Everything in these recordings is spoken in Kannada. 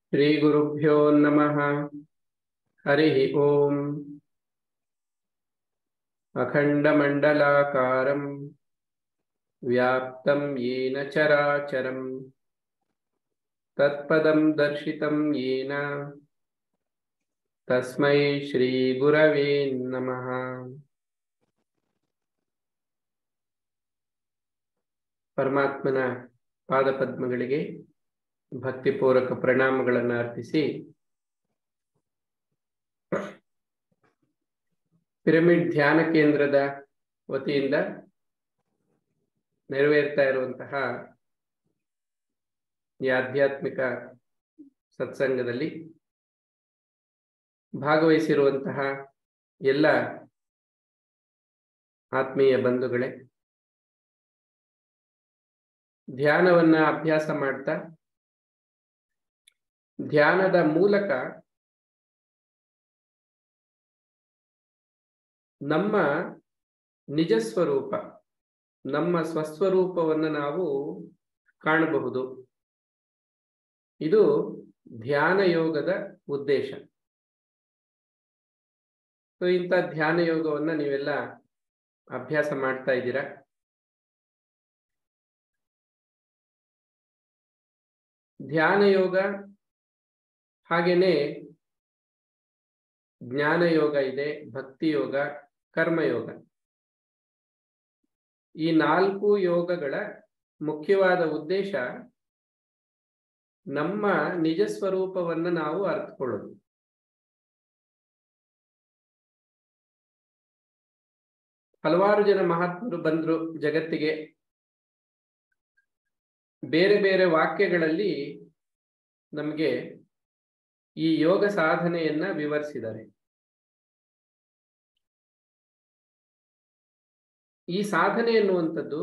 श्री गुरुभ्यो नमः। हरि ओम। अखंडमंडलाकारं व्याप्तं येन चराचरं तत्पदं दर्शितं येन तस्मै श्री गुरवे नमः। परमात्मನ ಪಾದಪದ್ಮಗಳಿಗೆ ಭಕ್ತಿಪೂರ್ವಕ ಪ್ರಣಾಮಗಳನ್ನು ಅರ್ಪಿಸಿ ಪಿರಮಿಡ್ ಧ್ಯಾನ ಕೇಂದ್ರದ ವತಿಯಿಂದ ನೆರವೇರ್ತಾ ಇರುವಂತಹ ಈ ಆಧ್ಯಾತ್ಮಿಕ ಸತ್ಸಂಗದಲ್ಲಿ ಭಾಗವಹಿಸಿರುವಂತಹ ಎಲ್ಲ ಆತ್ಮೀಯ ಬಂಧುಗಳೇ, ಧ್ಯಾನವನ್ನ ಅಭ್ಯಾಸ ಮಾಡ್ತಾ ಧ್ಯಾನದ ಮೂಲಕ ನಮ್ಮ ನಿಜ ಸ್ವರೂಪ, ನಮ್ಮ ಸ್ವಸ್ವರೂಪವನ್ನು ನಾವು ಕಾಣಬಹುದು. ಇದು ಧ್ಯಾನ ಯೋಗದ ಉದ್ದೇಶ. ಇಂಥ ಧ್ಯಾನ ಯೋಗವನ್ನ ನೀವೆಲ್ಲ ಅಭ್ಯಾಸ ಮಾಡ್ತಾ ಇದ್ದೀರಾ. ಧ್ಯಾನ ಯೋಗ ಹಾಗೇನೆ ಜ್ಞಾನ ಯೋಗ ಇದೆ, ಭಕ್ತಿ ಯೋಗ, ಕರ್ಮಯೋಗ. ಈ 4 ಯೋಗಗಳ ಮುಖ್ಯವಾದ ಉದ್ದೇಶ ನಮ್ಮ ನಿಜ ಸ್ವರೂಪವನ್ನು ನಾವು ಅರ್ಥಕೊಳ್ಳೋದು. ಹಲವಾರು ಜನ ಮಹಾತ್ಮರು ಬಂದ್ರು ಜಗತ್ತಿಗೆ. ಬೇರೆ ಬೇರೆ ವಾಕ್ಯಗಳಲ್ಲಿ ನಮಗೆ ಈ ಯೋಗ ಸಾಧನೆಯನ್ನ ವಿವರಿಸಿದ್ದಾರೆ. ಈ ಸಾಧನೆ ಎನ್ನುವಂಥದ್ದು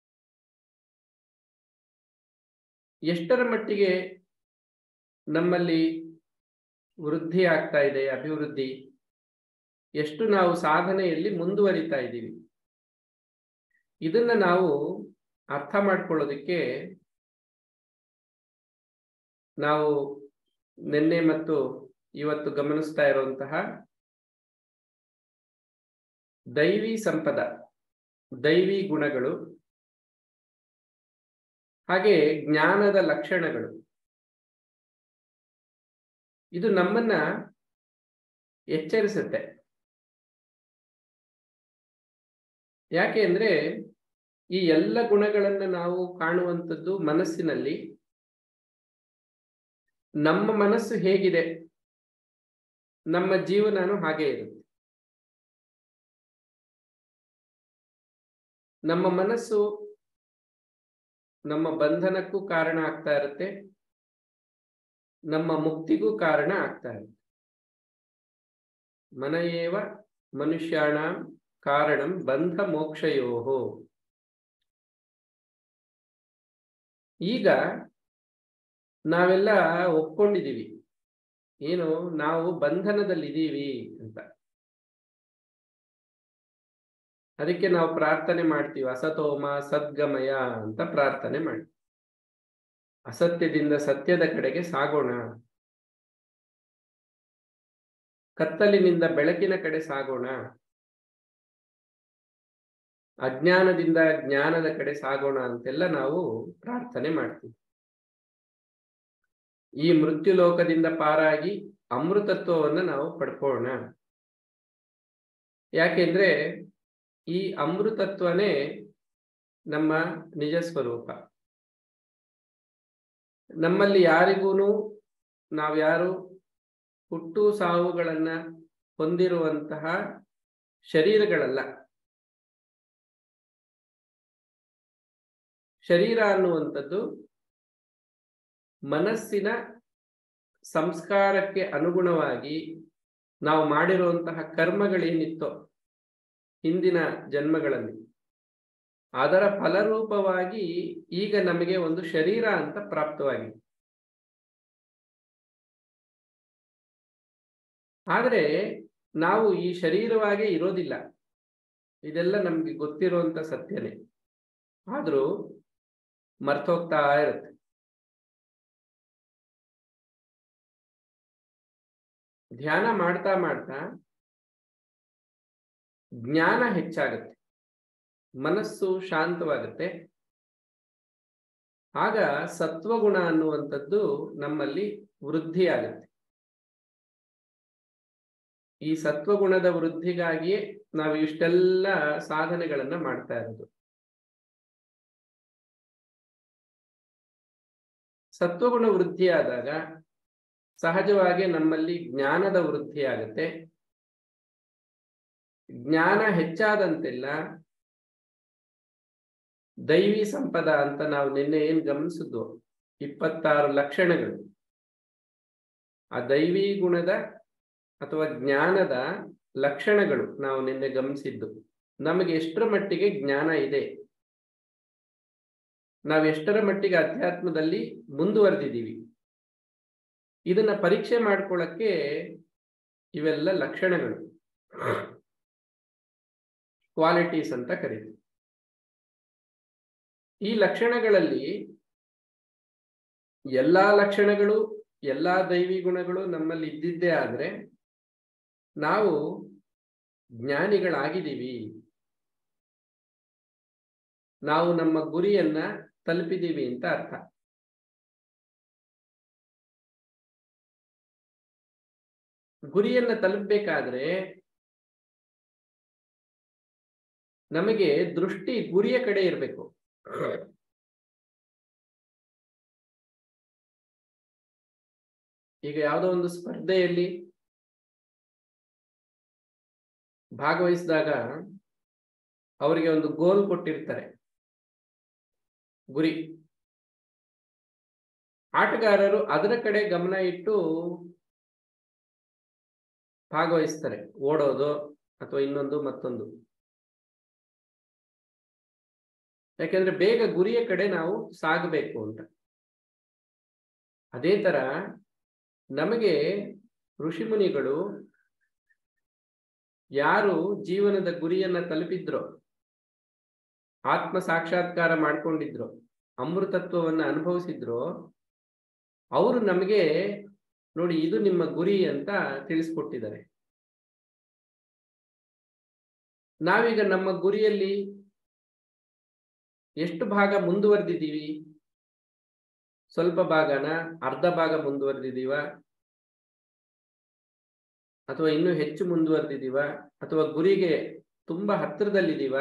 ಎಷ್ಟರ ಮಟ್ಟಿಗೆ ನಮ್ಮಲ್ಲಿ ವೃದ್ಧಿ ಆಗ್ತಾ ಇದೆ, ಅಭಿವೃದ್ಧಿ, ಎಷ್ಟು ನಾವು ಸಾಧನೆಯಲ್ಲಿ ಮುಂದುವರಿತಾ ಇದ್ದೀವಿ, ಇದನ್ನ ನಾವು ಅರ್ಥ ಮಾಡ್ಕೊಳ್ಳೋದಕ್ಕೆ ನಾವು ನಿನ್ನೆ ಮತ್ತು ಇವತ್ತು ಗಮನಿಸ್ತಾ ಇರುವಂತಹ ದೈವಿ ಸಂಪದ, ದೈವಿ ಗುಣಗಳು, ಹಾಗೆ ಜ್ಞಾನದ ಲಕ್ಷಣಗಳು, ಇದು ನಮ್ಮನ್ನ ಎಚ್ಚರಿಸುತ್ತೆ. ಯಾಕೆ ಅಂದ್ರೆ ಈ ಎಲ್ಲ ಗುಣಗಳನ್ನು ನಾವು ಕಾಣುವಂಥದ್ದು ಮನಸ್ಸಿನಲ್ಲಿ. ನಮ್ಮ ಮನಸ್ಸು ಹೇಗಿದೆ, ನಮ್ಮ ಜೀವನನೂ ಹಾಗೆ ಇರುತ್ತೆ. ನಮ್ಮ ಮನಸ್ಸು ನಮ್ಮ ಬಂಧನಕ್ಕೂ ಕಾರಣ ಆಗ್ತಾ ಇರುತ್ತೆ, ನಮ್ಮ ಮುಕ್ತಿಗೂ ಕಾರಣ ಆಗ್ತಾ ಇರುತ್ತೆ. ಮನಯೇವ ಮನುಷ್ಯಾಣಾಂ ಕಾರಣಂ ಬಂಧ ಮೋಕ್ಷಯೋಹೋ. ಈಗ ನಾವೆಲ್ಲ ಒಪ್ಕೊಂಡಿದ್ದೀವಿ, ಏನು, ನಾವು ಬಂಧನದಲ್ಲಿದ್ದೀವಿ ಅಂತ. ಅದಕ್ಕೆ ನಾವು ಪ್ರಾರ್ಥನೆ ಮಾಡ್ತೀವಿ, ಅಸತೋಮ ಸದ್ಗಮಯ ಅಂತ ಪ್ರಾರ್ಥನೆ ಮಾಡ್ತೀವಿ. ಅಸತ್ಯದಿಂದ ಸತ್ಯದ ಕಡೆಗೆ ಸಾಗೋಣ, ಕತ್ತಲಿನಿಂದ ಬೆಳಕಿನ ಕಡೆ ಸಾಗೋಣ, ಅಜ್ಞಾನದಿಂದ ಜ್ಞಾನದ ಕಡೆ ಸಾಗೋಣ ಅಂತೆಲ್ಲ ನಾವು ಪ್ರಾರ್ಥನೆ ಮಾಡ್ತೀವಿ. ಈ ಮೃತ್ಯು ಲೋಕದಿಂದ ಪಾರಾಗಿ ಅಮೃತತ್ವವನ್ನು ನಾವು ಪಡ್ಕೊಳ್ಳೋಣ. ಯಾಕೆಂದ್ರೆ ಈ ಅಮೃತತ್ವನೇ ನಮ್ಮ ನಿಜ ಸ್ವರೂಪ. ನಮ್ಮಲ್ಲಿ ಯಾರಿಗೂ ನಾವ್ಯಾರು ಹುಟ್ಟು ಸಾವುಗಳನ್ನ ಹೊಂದಿರುವಂತಹ ಶರೀರಗಳಲ್ಲ. ಶರೀರ ಅನ್ನುವಂಥದ್ದು ಮನಸ್ಸಿನ ಸಂಸ್ಕಾರಕ್ಕೆ ಅನುಗುಣವಾಗಿ ನಾವು ಮಾಡಿರುವಂತಹ ಕರ್ಮಗಳೇನಿತ್ತೋ ಹಿಂದಿನ ಜನ್ಮಗಳಲ್ಲಿ, ಅದರ ಫಲರೂಪವಾಗಿ ಈಗ ನಮಗೆ ಒಂದು ಶರೀರ ಅಂತ ಪ್ರಾಪ್ತವಾಗಿದೆ. ಆದರೆ ನಾವು ಈ ಶರೀರವಾಗೇ ಇರೋದಿಲ್ಲ, ಇದೆಲ್ಲ ನಮ್ಗೆ ಗೊತ್ತಿರುವಂತ ಸತ್ಯನೇ. ಆದ್ರೂ ಮರ್ತೋಗ್ತಾ ಇರುತ್ತೆ. ಧ್ಯಾನ ಮಾಡ್ತಾ ಮಾಡ್ತಾ ಜ್ಞಾನ ಹೆಚ್ಚಾಗುತ್ತೆ, ಮನಸ್ಸು ಶಾಂತವಾಗುತ್ತೆ. ಆಗ ಸತ್ವಗುಣ ಅನ್ನುವಂಥದ್ದು ನಮ್ಮಲ್ಲಿ ವೃದ್ಧಿಯಾಗುತ್ತೆ. ಈ ಸತ್ವಗುಣದ ವೃದ್ಧಿಗಾಗಿಯೇ ನಾವು ಇಷ್ಟೆಲ್ಲ ಸಾಧನೆಗಳನ್ನ ಮಾಡ್ತಾ ಇರೋದು. ಸತ್ವಗುಣ ವೃದ್ಧಿಯಾದಾಗ ಸಹಜವಾಗಿ ನಮ್ಮಲ್ಲಿ ಜ್ಞಾನದ ವೃದ್ಧಿಯಾಗುತ್ತೆ. ಜ್ಞಾನ ಹೆಚ್ಚಾದಂತೆಲ್ಲ ದೈವಿ ಸಂಪದ ಅಂತ ನಾವು ನಿನ್ನೆ ಏನ್ ಗಮನಿಸಿದ್ವು, 26 ಲಕ್ಷಣಗಳು, ಆ ದೈವಿ ಗುಣದ ಅಥವಾ ಜ್ಞಾನದ ಲಕ್ಷಣಗಳು ನಾವು ನಿನ್ನೆ ಗಮನಿಸಿದ್ದು. ನಮಗೆ ಎಷ್ಟರ ಮಟ್ಟಿಗೆ ಜ್ಞಾನ ಇದೆ, ನಾವು ಎಷ್ಟರ ಮಟ್ಟಿಗೆ ಅಧ್ಯಾತ್ಮದಲ್ಲಿ ಮುಂದುವರೆದಿದ್ದೀವಿ, ಇದನ್ನ ಪರೀಕ್ಷೆ ಮಾಡ್ಕೊಳ್ಳಕ್ಕೆ ಇವೆಲ್ಲ ಲಕ್ಷಣಗಳು, ಕ್ವಾಲಿಟೀಸ್ ಅಂತ ಕರೀತೀವಿ. ಈ ಲಕ್ಷಣಗಳಲ್ಲಿ ಎಲ್ಲಾ ಲಕ್ಷಣಗಳು, ಎಲ್ಲಾ ದೈವಿ ಗುಣಗಳು ನಮ್ಮಲ್ಲಿ ಇದ್ದಿದ್ದೇ ಆದ್ರೆ ನಾವು ಜ್ಞಾನಿಗಳಾಗಿದ್ದೀವಿ, ನಾವು ನಮ್ಮ ಗುರಿಯನ್ನ ತಲುಪಿದೀವಿ ಅಂತ ಅರ್ಥ. ಗುರಿಯನ್ನ ತಲುಪಬೇಕಾದ್ರೆ ನಮಗೆ ದೃಷ್ಟಿ ಗುರಿಯ ಕಡೆ ಇರಬೇಕು. ಈಗ ಯಾವುದೋ ಒಂದು ಸ್ಪರ್ಧೆಯಲ್ಲಿ ಭಾಗವಹಿಸಿದಾಗ ಅವರಿಗೆ ಒಂದು ಗೋಲ್ ಕೊಟ್ಟಿರ್ತಾರೆ, ಗುರಿ. ಆಟಗಾರರು ಅದರ ಕಡೆ ಗಮನ ಇಟ್ಟು ಭಾಗವಹಿಸ್ತಾರೆ, ಓಡೋದು ಅಥವಾ ಇನ್ನೊಂದು ಮತ್ತೊಂದು. ಯಾಕೆಂದ್ರೆ ಬೇಗ ಗುರಿಯ ಕಡೆ ನಾವು ಸಾಗಬೇಕು ಅಂತ. ಅದೇ ತರ ನಮಗೆ ಋಷಿಮುನಿಗಳು ಯಾರು ಜೀವನದ ಗುರಿಯನ್ನ ತಲುಪಿದ್ರೋ, ಆತ್ಮ ಸಾಕ್ಷಾತ್ಕಾರ ಮಾಡ್ಕೊಂಡಿದ್ರು, ಅಮೃತತ್ವವನ್ನ ಅನುಭವಿಸಿದ್ರು, ಅವರು ನಮಗೆ ನೋಡಿ ಇದು ನಿಮ್ಮ ಗುರಿ ಅಂತ ತಿಳಿಸ್ಕೊಟ್ಟಿದ್ದಾರೆ. ನಾವೀಗ ನಮ್ಮ ಗುರಿಯಲ್ಲಿ ಎಷ್ಟು ಭಾಗ ಮುಂದುವರೆದಿದ್ದೀವಿ? ಸ್ವಲ್ಪ ಭಾಗನ, ಅರ್ಧ ಭಾಗ ಮುಂದುವರೆದಿದ್ದೀವ, ಅಥವಾ ಇನ್ನೂ ಹೆಚ್ಚು ಮುಂದುವರೆದಿದ್ದೀವ, ಅಥವಾ ಗುರಿಗೆ ತುಂಬಾ ಹತ್ತಿರದಲ್ಲಿದ್ದೀವ?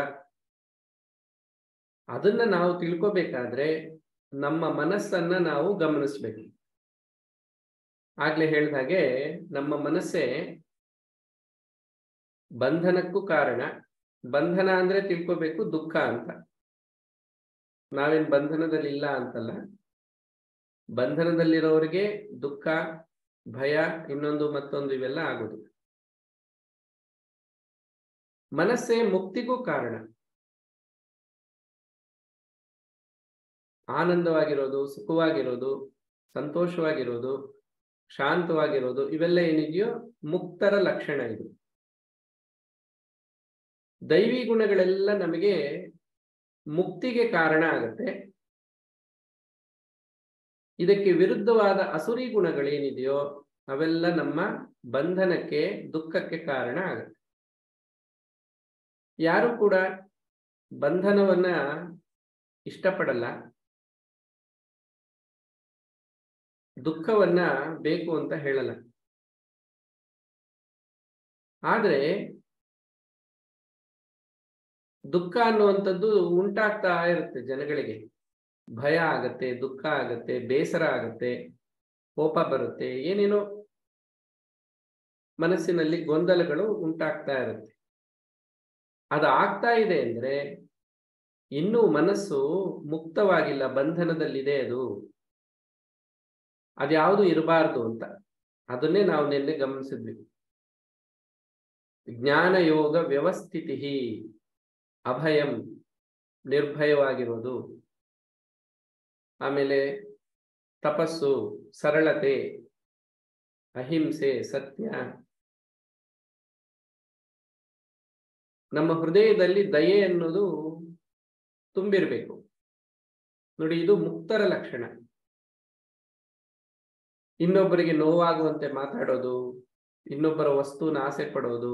ಅದನ್ನ ನಾವು ತಿಳ್ಕೋಬೇಕಾದ್ರೆ ನಮ್ಮ ಮನಸ್ಸನ್ನ ನಾವು ಗಮನಿಸ್ಬೇಕು. ಆಗ್ಲೇ ಹೇಳಿದ ಹಾಗೆ ನಮ್ಮ ಮನಸ್ಸೇ ಬಂಧನಕ್ಕೂ ಕಾರಣ. ಬಂಧನ ಅಂದ್ರೆ ತಿಳ್ಕೋಬೇಕು ದುಃಖ ಅಂತ. ನಾವೇನ್ ಬಂಧನದಲ್ಲಿಲ್ಲ ಅಂತಲ್ಲ, ಬಂಧನದಲ್ಲಿರೋರಿಗೆ ದುಃಖ, ಭಯ, ಇನ್ನೊಂದು ಮತ್ತೊಂದು ಇವೆಲ್ಲ ಆಗೋದು. ಮನಸ್ಸೇ ಮುಕ್ತಿಗೂ ಕಾರಣ. ಆನಂದವಾಗಿರೋದು, ಸುಖವಾಗಿರೋದು, ಸಂತೋಷವಾಗಿರೋದು, ಶಾಂತವಾಗಿರೋದು, ಇವೆಲ್ಲ ಏನಿದೆಯೋ ಮುಕ್ತರ ಲಕ್ಷಣ. ಇದು ದೈವಿ ಗುಣಗಳೆಲ್ಲ ನಮಗೆ ಮುಕ್ತಿಗೆ ಕಾರಣ ಆಗುತ್ತೆ. ಇದಕ್ಕೆ ವಿರುದ್ಧವಾದ ಅಸುರಿ ಗುಣಗಳೇನಿದೆಯೋ ಅವೆಲ್ಲ ನಮ್ಮ ಬಂಧನಕ್ಕೆ, ದುಃಖಕ್ಕೆ ಕಾರಣ ಆಗುತ್ತೆ. ಯಾರು ಕೂಡ ಬಂಧನವನ್ನ ಇಷ್ಟಪಡಲ್ಲ, ದುಃಖವನ್ನ ಬೇಕು ಅಂತ ಹೇಳಲ್ಲ. ಆದ್ರೆ ದುಃಖ ಅನ್ನುವಂಥದ್ದು ಉಂಟಾಗ್ತಾ ಇರುತ್ತೆ ಜನಗಳಿಗೆ. ಭಯ ಆಗತ್ತೆ, ದುಃಖ ಆಗತ್ತೆ, ಬೇಸರ ಆಗತ್ತೆ, ಕೋಪ ಬರುತ್ತೆ, ಏನೇನೋ ಮನಸ್ಸಿನಲ್ಲಿ ಗೊಂದಲಗಳು ಉಂಟಾಗ್ತಾ ಇರುತ್ತೆ. ಅದು ಆಗ್ತಾ ಇದೆ ಅಂದ್ರೆ ಇನ್ನೂ ಮನಸ್ಸು ಮುಕ್ತವಾಗಿಲ್ಲ, ಬಂಧನದಲ್ಲಿದೆ. ಅದ್ಯಾವುದು ಇರಬಾರ್ದು ಅಂತ. ಅದನ್ನೇ ನಾವು ನಿನ್ನೆ ಗಮನಿಸಿದ್ವಿ. ಜ್ಞಾನ ಯೋಗ ವ್ಯವಸ್ಥಿತಿ, ಅಭಯಂ, ನಿರ್ಭಯವಾಗಿರೋದು, ಆಮೇಲೆ ತಪಸ್ಸು, ಸರಳತೆ, ಅಹಿಂಸೆ, ಸತ್ಯ. ನಮ್ಮ ಹೃದಯದಲ್ಲಿ ದಯೆ ಅನ್ನೋದು ತುಂಬಿರಬೇಕು. ನೋಡಿ, ಇದು ಮುಕ್ತರ ಲಕ್ಷಣ. ಇನ್ನೊಬ್ಬರಿಗೆ ನೋವಾಗುವಂತೆ ಮಾತಾಡೋದು, ಇನ್ನೊಬ್ಬರ ವಸ್ತುನ ಆಸೆ ಪಡೋದು,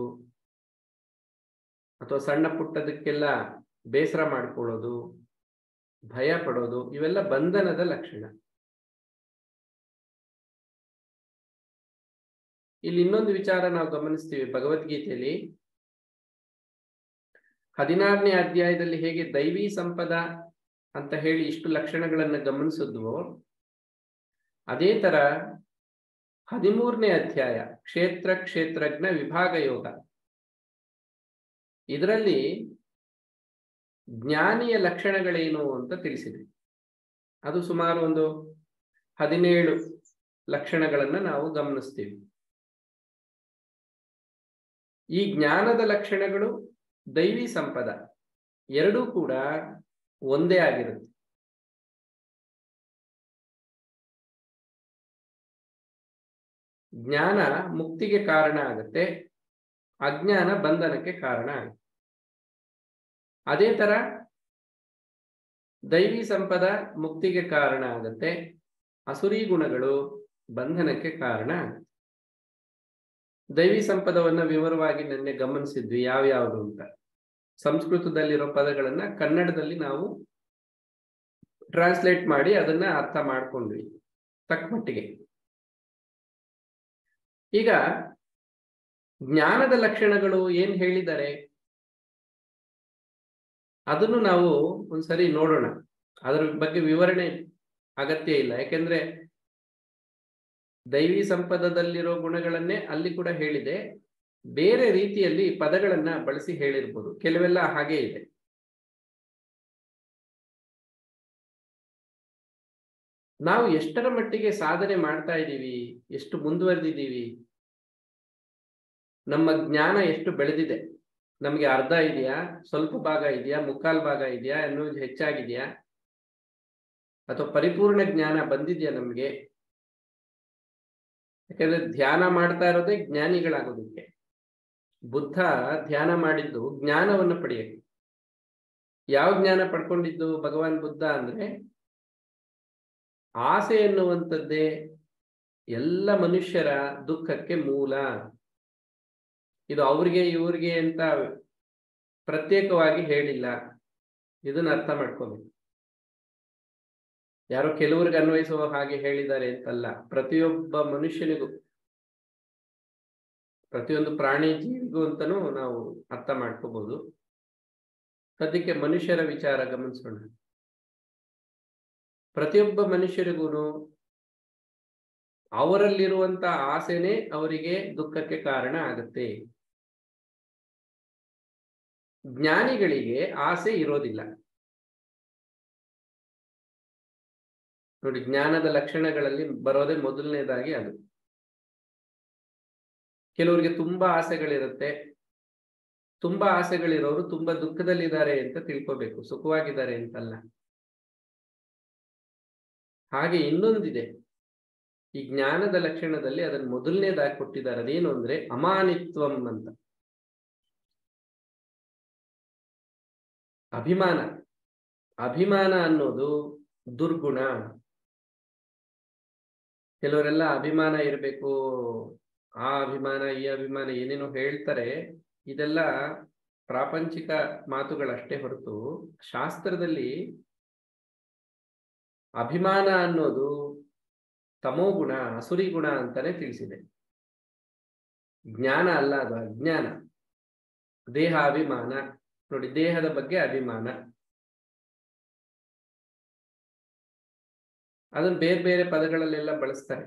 ಅಥವಾ ಸಣ್ಣ ಪುಟ್ಟದಕ್ಕೆಲ್ಲ ಬೇಸರ ಮಾಡ್ಕೊಳ್ಳೋದು, ಭಯ ಪಡೋದು, ಇವೆಲ್ಲ ಬಂಧನದ ಲಕ್ಷಣ. ಇಲ್ಲಿ ಇನ್ನೊಂದು ವಿಚಾರ ನಾವು ಗಮನಿಸ್ತೀವಿ ಭಗವದ್ಗೀತೆಯಲ್ಲಿ 16ನೇ ಅಧ್ಯಾಯದಲ್ಲಿ ಹೇಗೆ ದೈವಿ ಸಂಪದ ಅಂತ ಹೇಳಿ ಇಷ್ಟು ಲಕ್ಷಣಗಳನ್ನು ಗಮನಿಸಿದ್ವೋ, ಅದೇ ತರ 13ನೇ ಅಧ್ಯಾಯ ಕ್ಷೇತ್ರ ಕ್ಷೇತ್ರಜ್ಞ ವಿಭಾಗ ಯೋಗ, ಇದರಲ್ಲಿ ಜ್ಞಾನಿಯ ಲಕ್ಷಣಗಳೇನು ಅಂತ ತಿಳಿಸಿದೆ. ಅದು ಸುಮಾರು ಒಂದು 17 ಲಕ್ಷಣಗಳನ್ನು ನಾವು ಗಮನಿಸ್ತೀವಿ. ಈ ಜ್ಞಾನದ ಲಕ್ಷಣಗಳು ದೈವಿ ಸಂಪದ ಎರಡೂ ಕೂಡ ಒಂದೇ ಆಗಿರುತ್ತೆ. ಜ್ಞಾನ ಮುಕ್ತಿಗೆ ಕಾರಣ ಆಗುತ್ತೆ, ಅಜ್ಞಾನ ಬಂಧನಕ್ಕೆ ಕಾರಣ ಆಗುತ್ತೆ. ಅದೇ ತರ ದೈವಿ ಸಂಪದ ಮುಕ್ತಿಗೆ ಕಾರಣ ಆಗುತ್ತೆ, ಅಸುರಿ ಗುಣಗಳು ಬಂಧನಕ್ಕೆ ಕಾರಣ ಆಗುತ್ತೆ. ದೈವಿ ಸಂಪದವನ್ನ ವಿವರವಾಗಿ ನಿನ್ನೆ ಗಮನಿಸಿದ್ವಿ ಯಾವ್ಯಾವುದು ಅಂತ. ಸಂಸ್ಕೃತದಲ್ಲಿರೋ ಪದಗಳನ್ನ ಕನ್ನಡದಲ್ಲಿ ನಾವು ಟ್ರಾನ್ಸ್ಲೇಟ್ ಮಾಡಿ ಅದನ್ನ ಅರ್ಥ ಮಾಡ್ಕೊಂಡ್ವಿ ತಕ್ಕ ಮಟ್ಟಿಗೆ. ಈಗ ಜ್ಞಾನದ ಲಕ್ಷಣಗಳು ಏನ್ ಹೇಳಿದ್ದಾರೆ ಅದನ್ನು ನಾವು ಒಂದ್ಸರಿ ನೋಡೋಣ. ಅದರ ಬಗ್ಗೆ ವಿವರಣೆ ಅಗತ್ಯ ಇಲ್ಲ, ಯಾಕೆಂದ್ರೆ ದೈವಿ ಸಂಪದದಲ್ಲಿರೋ ಗುಣಗಳನ್ನೇ ಅಲ್ಲಿ ಕೂಡ ಹೇಳಿದೆ, ಬೇರೆ ರೀತಿಯಲ್ಲಿ ಪದಗಳನ್ನ ಬಳಸಿ ಹೇಳಿರ್ಬೋದು, ಕೆಲವೆಲ್ಲ ಹಾಗೆ ಇದೆ. ನಾವು ಎಷ್ಟರ ಮಟ್ಟಿಗೆ ಸಾಧನೆ ಮಾಡ್ತಾ ಇದ್ದೀವಿ, ಎಷ್ಟು ಮುಂದುವರೆದಿದ್ದೀವಿ, ನಮ್ಮ ಜ್ಞಾನ ಎಷ್ಟು ಬೆಳೆದಿದೆ, ನಮಗೆ ಅರ್ಧ ಇದೆಯಾ, ಸ್ವಲ್ಪ ಭಾಗ ಇದೆಯಾ, ಮುಕ್ಕಾಲು ಭಾಗ ಇದೆಯಾ, ಅನ್ನೋದು ಹೆಚ್ಚಾಗಿದೆಯಾ, ಅಥವಾ ಪರಿಪೂರ್ಣ ಜ್ಞಾನ ಬಂದಿದೆಯಾ ನಮಗೆ? ಯಾಕಂದ್ರೆ ಧ್ಯಾನ ಮಾಡ್ತಾ ಇರೋದೇ ಜ್ಞಾನಿಗಳಾಗೋದಕ್ಕೆ. ಬುದ್ಧ ಧ್ಯಾನ ಮಾಡಿದ್ದು ಜ್ಞಾನವನ್ನು ಪಡೆಯಕ್ಕೆ. ಯಾವ ಜ್ಞಾನ ಪಡ್ಕೊಂಡಿದ್ದು ಭಗವಾನ್ ಬುದ್ಧ ಅಂದ್ರೆ, ಆಸೆ ಎನ್ನುವಂಥದ್ದೇ ಎಲ್ಲ ಮನುಷ್ಯರ ದುಃಖಕ್ಕೆ ಮೂಲ. ಇದು ಅವ್ರಿಗೆ ಇವ್ರಿಗೆ ಅಂತ ಪ್ರತ್ಯೇಕವಾಗಿ ಹೇಳಿಲ್ಲ, ಇದನ್ನ ಅರ್ಥ ಮಾಡ್ಕೋಬೇಕು. ಯಾರೋ ಕೆಲವ್ರಿಗೆ ಅನ್ವಯಿಸುವ ಹಾಗೆ ಹೇಳಿದ್ದಾರೆ ಅಂತಲ್ಲ, ಪ್ರತಿಯೊಬ್ಬ ಮನುಷ್ಯನಿಗೂ, ಪ್ರತಿಯೊಂದು ಪ್ರಾಣಿ ಜೀವಿಗೂ ಅಂತನೂ ನಾವು ಅರ್ಥ ಮಾಡ್ಕೋಬಹುದು. ಸದ್ಯಕ್ಕೆ ಮನುಷ್ಯರ ವಿಚಾರ ಗಮನಿಸೋಣ. ಪ್ರತಿಯೊಬ್ಬ ಮನುಷ್ಯರಿಗೂ ಅವರಲ್ಲಿರುವಂತ ಆಸೆನೇ ಅವರಿಗೆ ದುಃಖಕ್ಕೆ ಕಾರಣ ಆಗುತ್ತೆ. ಜ್ಞಾನಿಗಳಿಗೆ ಆಸೆ ಇರೋದಿಲ್ಲ. ನೋಡಿ, ಜ್ಞಾನದ ಲಕ್ಷಣಗಳಲ್ಲಿ ಬರೋದೇ ಮೊದಲನೇದಾಗಿ ಅದು. ಕೆಲವರಿಗೆ ತುಂಬಾ ಆಸೆಗಳಿರುತ್ತೆ. ತುಂಬಾ ಆಸೆಗಳಿರೋರು ತುಂಬಾ ದುಃಖದಲ್ಲಿದ್ದಾರೆ ಅಂತ ತಿಳ್ಕೋಬೇಕು, ಸುಖವಾಗಿದ್ದಾರೆ ಅಂತಲ್ಲ. ಹಾಗೆ ಇನ್ನೊಂದಿದೆ, ಈ ಜ್ಞಾನದ ಲಕ್ಷಣದಲ್ಲಿ ಅದನ್ನು ಮೊದಲನೇದಾಗಿ ಕೊಟ್ಟಿದ್ದಾರೆ. ಅದೇನು ಅಂದ್ರೆ ಅಮಾನಿತ್ವಂ ಅಂತ. ಅಭಿಮಾನ. ಅಭಿಮಾನ ಅನ್ನೋದು ದುರ್ಗುಣ. ಕೆಲವರೆಲ್ಲ ಅಭಿಮಾನ ಇರಬೇಕು, ಆ ಅಭಿಮಾನ ಈ ಅಭಿಮಾನ ಏನೇನೋ ಹೇಳ್ತಾರೆ. ಇದೆಲ್ಲ ಪ್ರಾಪಂಚಿಕ ಮಾತುಗಳಷ್ಟೇ ಹೊರತು ಶಾಸ್ತ್ರದಲ್ಲಿ ಅಭಿಮಾನ ಅನ್ನೋದು ತಮೋಗುಣ, ಅಸುರಿ ಗುಣ ಅಂತಾನೆ ತಿಳಿಸಿದೆ. ಜ್ಞಾನ ಅಲ್ಲ, ಅದು ಅಜ್ಞಾನ. ದೇಹ ಅಭಿಮಾನ ನೋಡಿ, ದೇಹದ ಬಗ್ಗೆ ಅಭಿಮಾನ. ಅದನ್ನು ಬೇರೆ ಬೇರೆ ಪದಗಳಲ್ಲೆಲ್ಲ ಬಳಸ್ತಾರೆ.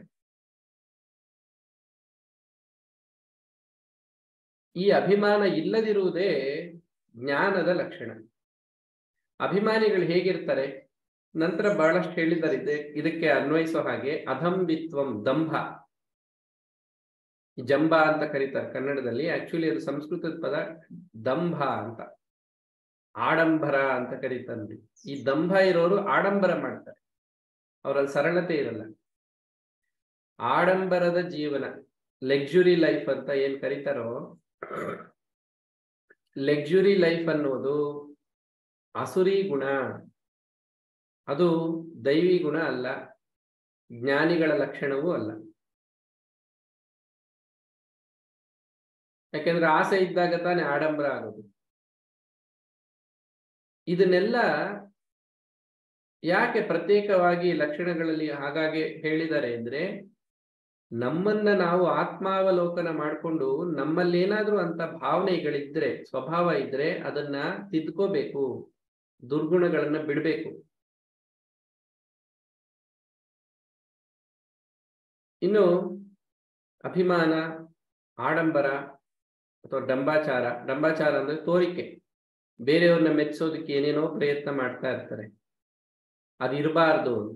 ಈ ಅಭಿಮಾನ ಇಲ್ಲದಿರುವುದೇ ಜ್ಞಾನದ ಲಕ್ಷಣ. ಅಭಿಮಾನಿಗಳು ಹೇಗಿರ್ತಾರೆ ನಂತರ ಬಹಳಷ್ಟು ಹೇಳಿದ್ದಾರೆ. ಇದಕ್ಕೆ ಅನ್ವಯಿಸೋ ಹಾಗೆ ಅಧಂಬಿತ್ವಂ, ದಂಭ, ಜಂಬ ಅಂತ ಕರೀತಾರೆ ಕನ್ನಡದಲ್ಲಿ. ಆಕ್ಚುಲಿ ಅದು ಸಂಸ್ಕೃತದ ಪದ ದಂಭ ಅಂತ, ಆಡಂಬರ ಅಂತ ಕರೀತಾರೆ. ಈ ದಂಭ ಇರೋರು ಆಡಂಬರ ಮಾಡ್ತಾರೆ, ಅವರಲ್ಲಿ ಸರಳತೆ ಇರಲ್ಲ. ಆಡಂಬರದ ಜೀವನ, ಲಕ್ಸುರಿ ಲೈಫ್ ಅಂತ ಏನ್ ಕರೀತಾರೋ, ಲಕ್ಸುರಿ ಲೈಫ್ ಅನ್ನೋದು ಅಸುರಿ ಗುಣ. ಅದು ದೈವಿ ಗುಣ ಅಲ್ಲ, ಜ್ಞಾನಿಗಳ ಲಕ್ಷಣವೂ ಅಲ್ಲ. ಯಾಕೆಂದ್ರೆ ಆಸೆ ಇದ್ದಾಗ ತಾನೇ ಆಡಂಬರ ಆಗೋದು. ಇದನ್ನೆಲ್ಲ ಯಾಕೆ ಪ್ರತ್ಯೇಕವಾಗಿ ಲಕ್ಷಣಗಳಲ್ಲಿ ಹಾಗಾಗಿ ಹೇಳಿದ್ದಾರೆ ಅಂದ್ರೆ, ನಮ್ಮನ್ನ ನಾವು ಆತ್ಮಾವಲೋಕನ ಮಾಡಿಕೊಂಡು ನಮ್ಮಲ್ಲಿ ಏನಾದ್ರೂ ಅಂತ ಭಾವನೆಗಳಿದ್ರೆ, ಸ್ವಭಾವ ಇದ್ರೆ ಅದನ್ನ ತಿದ್ಕೋಬೇಕು, ದುರ್ಗುಣಗಳನ್ನ ಬಿಡಬೇಕು. ಇನ್ನು ಅಭಿಮಾನ, ಆಡಂಬರ ಅಥವಾ ಡಂಬಾಚಾರ ಅಂದ್ರೆ ತೋರಿಕೆ, ಬೇರೆಯವ್ರನ್ನ ಮೆಚ್ಚೋದಕ್ಕೆ ಏನೇನೋ ಪ್ರಯತ್ನ ಮಾಡ್ತಾ ಇರ್ತಾರೆ, ಅದಿರಬಾರ್ದು ಅಂತ.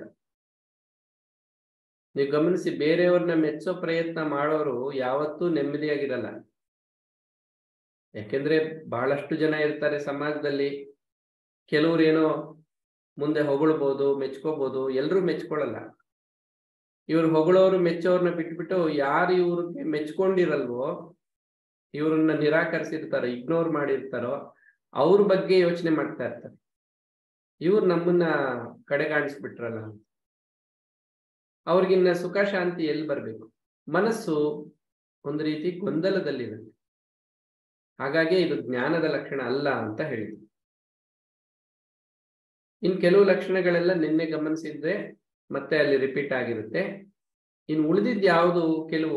ನೀವು ಗಮನಿಸಿ, ಬೇರೆಯವ್ರನ್ನ ಮೆಚ್ಚೋ ಪ್ರಯತ್ನ ಮಾಡೋರು ಯಾವತ್ತೂ ನೆಮ್ಮದಿಯಾಗಿರಲ್ಲ. ಯಾಕೆಂದ್ರೆ ಬಹಳಷ್ಟು ಜನ ಇರ್ತಾರೆ ಸಮಾಜದಲ್ಲಿ. ಕೆಲವ್ರು ಏನೋ ಮುಂದೆ ಹೊಗಳ್ಬೋದು, ಮೆಚ್ಕೋಬಹುದು, ಎಲ್ರೂ ಮೆಚ್ಕೊಳ್ಳಲ್ಲ. ಇವ್ರು ಹೊಗಳೋರು ಮೆಚ್ಚೋರ್ನ ಬಿಟ್ಬಿಟ್ಟು ಯಾರು ಇವ್ರಿಗೆ ಮೆಚ್ಕೊಂಡಿರಲ್ವೋ, ಇವ್ರನ್ನ ನಿರಾಕರಿಸಿರ್ತಾರೋ, ಇಗ್ನೋರ್ ಮಾಡಿರ್ತಾರೋ ಅವ್ರ ಬಗ್ಗೆ ಯೋಚನೆ ಮಾಡ್ತಾ ಇರ್ತಾರೆ. ಇವ್ರು ನಮ್ಮನ್ನ ಕಡೆಗಾಣಿಸ್ಬಿಟ್ರಲ್ಲ, ಅವ್ರಿಗಿನ್ನ ಸುಖ ಶಾಂತಿ ಎಲ್ಲಿ ಬರ್ಬೇಕು? ಮನಸ್ಸು ಒಂದು ರೀತಿ ಗೊಂದಲದಲ್ಲಿರುತ್ತೆ. ಹಾಗಾಗಿ ಇದು ಜ್ಞಾನದ ಲಕ್ಷಣ ಅಲ್ಲ ಅಂತ ಹೇಳಿದ್ರು. ಇನ್ ಕೆಲವು ಲಕ್ಷಣಗಳೆಲ್ಲ ನಿನ್ನೆ ಗಮನಿಸಿದ್ರೆ ಮತ್ತೆ ಅಲ್ಲಿ ರಿಪೀಟ್ ಆಗಿರುತ್ತೆ. ಇನ್ನು ಉಳಿದಿದ್ದು ಯಾವುದು, ಕೆಲವು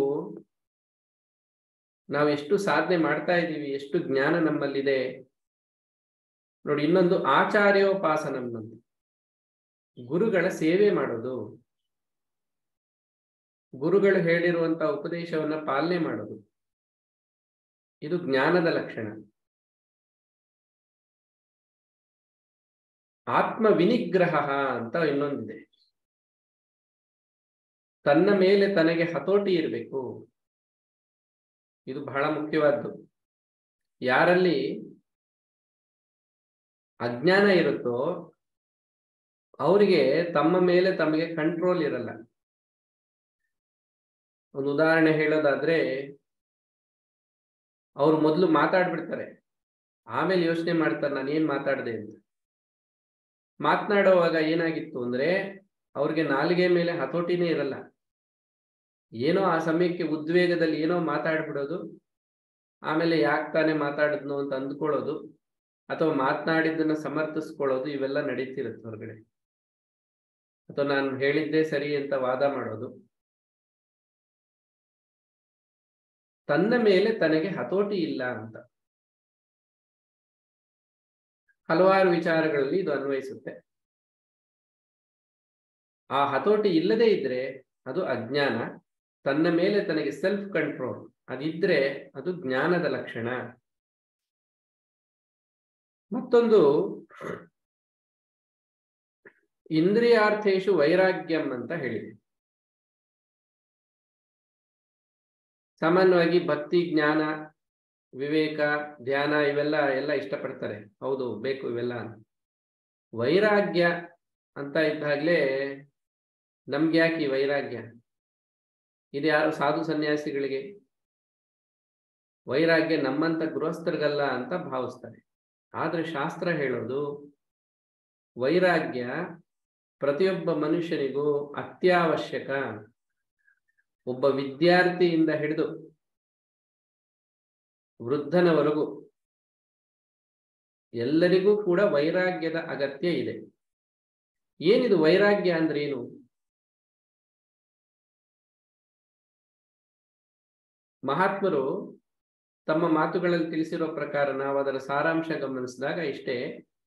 ನಾವು ಎಷ್ಟು ಸಾಧನೆ ಮಾಡ್ತಾ ಇದ್ದೀವಿ, ಎಷ್ಟು ಜ್ಞಾನ ನಮ್ಮಲ್ಲಿದೆ ನೋಡಿ. ಇನ್ನೊಂದು ಆಚಾರ್ಯೋಪಾಸನಂ, ಗುರುಗಳ ಸೇವೆ ಮಾಡೋದು, ಗುರುಗಳು ಹೇಳಿರುವಂತ ಉಪದೇಶವನ್ನ ಪಾಲನೆ ಮಾಡೋದು, ಇದು ಜ್ಞಾನದ ಲಕ್ಷಣ. ಆತ್ಮ ವಿನಿಗ್ರಹ ಅಂತ ಇನ್ನೊಂದಿದೆ. ತನ್ನ ಮೇಲೆ ತನಗೆ ಹತೋಟಿ ಇರಬೇಕು. ಇದು ಬಹಳ ಮುಖ್ಯವಾದ್ದು. ಯಾರಲ್ಲಿ ಅಜ್ಞಾನ ಇರುತ್ತೋ ಅವರಿಗೆ ತಮ್ಮ ಮೇಲೆ ತಮಗೆ ಕಂಟ್ರೋಲ್ ಇರಲ್ಲ. ಒಂದು ಉದಾಹರಣೆ ಹೇಳೋದಾದ್ರೆ, ಅವ್ರು ಮೊದಲು ಮಾತಾಡ್ಬಿಡ್ತಾರೆ, ಆಮೇಲೆ ಯೋಚನೆ ಮಾಡ್ತಾರೆ ನಾನು ಏನ್ ಮಾತಾಡಿದೆ ಅಂತ. ಮಾತನಾಡುವಾಗ ಏನಾಗಿತ್ತು ಅಂದ್ರೆ, ಅವ್ರಿಗೆ ನಾಲಿಗೆ ಮೇಲೆ ಹತೋಟಿನೇ ಇರಲ್ಲ. ಏನೋ ಆ ಸಮಯಕ್ಕೆ ಉದ್ವೇಗದಲ್ಲಿ ಏನೋ ಮಾತಾಡ್ಬಿಡೋದು, ಆಮೇಲೆ ಯಾಕೆ ತಾನೇ ಮಾತಾಡಿದ್ನು ಅಂತ ಅಂದ್ಕೊಳ್ಳೋದು, ಅಥವಾ ಮಾತನಾಡಿದ್ದನ್ನ ಸಮರ್ಥಿಸ್ಕೊಳ್ಳೋದು, ಇವೆಲ್ಲ ನಡೀತಿರುತ್ತೆ ಹೊರಗಡೆ. ಅಥವಾ ನಾನು ಹೇಳಿದ್ದೇ ಸರಿ ಅಂತ ವಾದ ಮಾಡೋದು. ತನ್ನ ಮೇಲೆ ತನಗೆ ಹತೋಟಿ ಇಲ್ಲ ಅಂತ ಹಲವಾರು ವಿಚಾರಗಳಲ್ಲಿ ಇದು ಅನ್ವಯಿಸುತ್ತೆ. ಆ ಹತೋಟಿ ಇಲ್ಲದೆ ಇದ್ರೆ ಅದು ಅಜ್ಞಾನ. ತನ್ನ ಮೇಲೆ ತನಗೆ ಸೆಲ್ಫ್ ಕಂಟ್ರೋಲ್ ಅದಿದ್ರೆ ಅದು ಜ್ಞಾನದ ಲಕ್ಷಣ. ಮತ್ತೊಂದು ಇಂದ್ರಿಯಾರ್ಥೇಶು ವೈರಾಗ್ಯಂ ಅಂತ ಹೇಳಿದೆ. ಸಾಮಾನ್ಯವಾಗಿ ಭಕ್ತಿ, ಜ್ಞಾನ, ವಿವೇಕ, ಧ್ಯಾನ ಇವೆಲ್ಲ ಇಷ್ಟಪಡ್ತಾರೆ. ಹೌದು, ಬೇಕು ಇವೆಲ್ಲ. ವೈರಾಗ್ಯ ಅಂತ ಇದ್ದಾಗಲೇ ನಮ್ಗೆ ಯಾಕೆ ಈ ವೈರಾಗ್ಯ? ಇದು ಯಾರು ಸಾಧು ಸನ್ಯಾಸಿಗಳಿಗೆ. ವೈರಾಗ್ಯ ನಮ್ಮಂತ ಗೃಹಸ್ಥರಿಗಲ್ಲ ಅಂತ ಭಾವಿಸ್ತಾರೆ. ಆದ್ರೆ ಶಾಸ್ತ್ರ ಹೇಳೋದು ವೈರಾಗ್ಯ ಪ್ರತಿಯೊಬ್ಬ ಮನುಷ್ಯನಿಗೂ ಅತ್ಯವಶ್ಯಕ. ಒಬ್ಬ ವಿದ್ಯಾರ್ಥಿಯಿಂದ ಹಿಡಿದು ವೃದ್ಧನವರೆಗೂ ಎಲ್ಲರಿಗೂ ಕೂಡ ವೈರಾಗ್ಯದ ಅಗತ್ಯ ಇದೆ. ಏನಿದು ವೈರಾಗ್ಯ ಅಂದ್ರೆ ಏನು? ಮಹಾತ್ಮರು ತಮ್ಮ ಮಾತುಗಳಲ್ಲಿ ತಿಳಿಸಿರೋ ಪ್ರಕಾರ ನಾವು ಅದರ ಸಾರಾಂಶ ಗಮನಿಸಿದಾಗ ಇಷ್ಟೇ.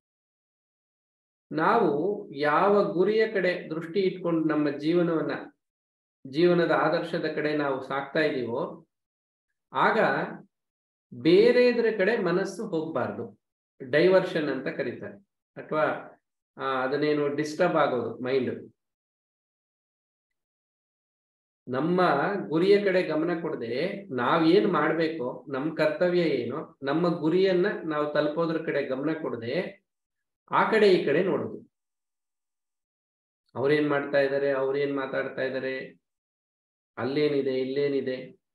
ನಾವು ಯಾವ ಗುರಿಯ ಕಡೆ ದೃಷ್ಟಿ ಇಟ್ಕೊಂಡು ನಮ್ಮ ಜೀವನದ ಆದರ್ಶದ ಕಡೆ ನಾವು ಸಾಕ್ತಾ ಇದ್ದೀವೋ ಆಗ ಬೇರೆದ್ರ ಕಡೆ ಮನಸ್ಸು ಹೋಗ್ಬಾರ್ದು. ಡೈವರ್ಷನ್ ಅಂತ ಕರೀತಾರೆ, ಅಥವಾ ಅದನ್ನೇನು ಡಿಸ್ಟರ್ಬ್ ಆಗೋದು ಮೈಂಡ್. ನಮ್ಮ ಗುರಿಯ ಕಡೆ ಗಮನ ಕೊಡದೆ ನಾವೇನ್ ಮಾಡ್ಬೇಕೋ, ನಮ್ಮ ಕರ್ತವ್ಯ ಏನೋ, ನಮ್ಮ ಗುರಿಯನ್ನ ನಾವು ತಲುಪೋದ್ರ ಕಡೆ ಗಮನ ಕೊಡದೆ ಆ ಕಡೆ ಈ ಕಡೆ ನೋಡೋದು. ಅವ್ರೇನ್ ಮಾಡ್ತಾ ಇದ್ದಾರೆ, ಅವ್ರೇನ್ ಮಾತಾಡ್ತಾ ಇದ್ದಾರೆ, ಅಲ್ಲೇನಿದೆ ಇಲ್ಲೇನಿದೆ,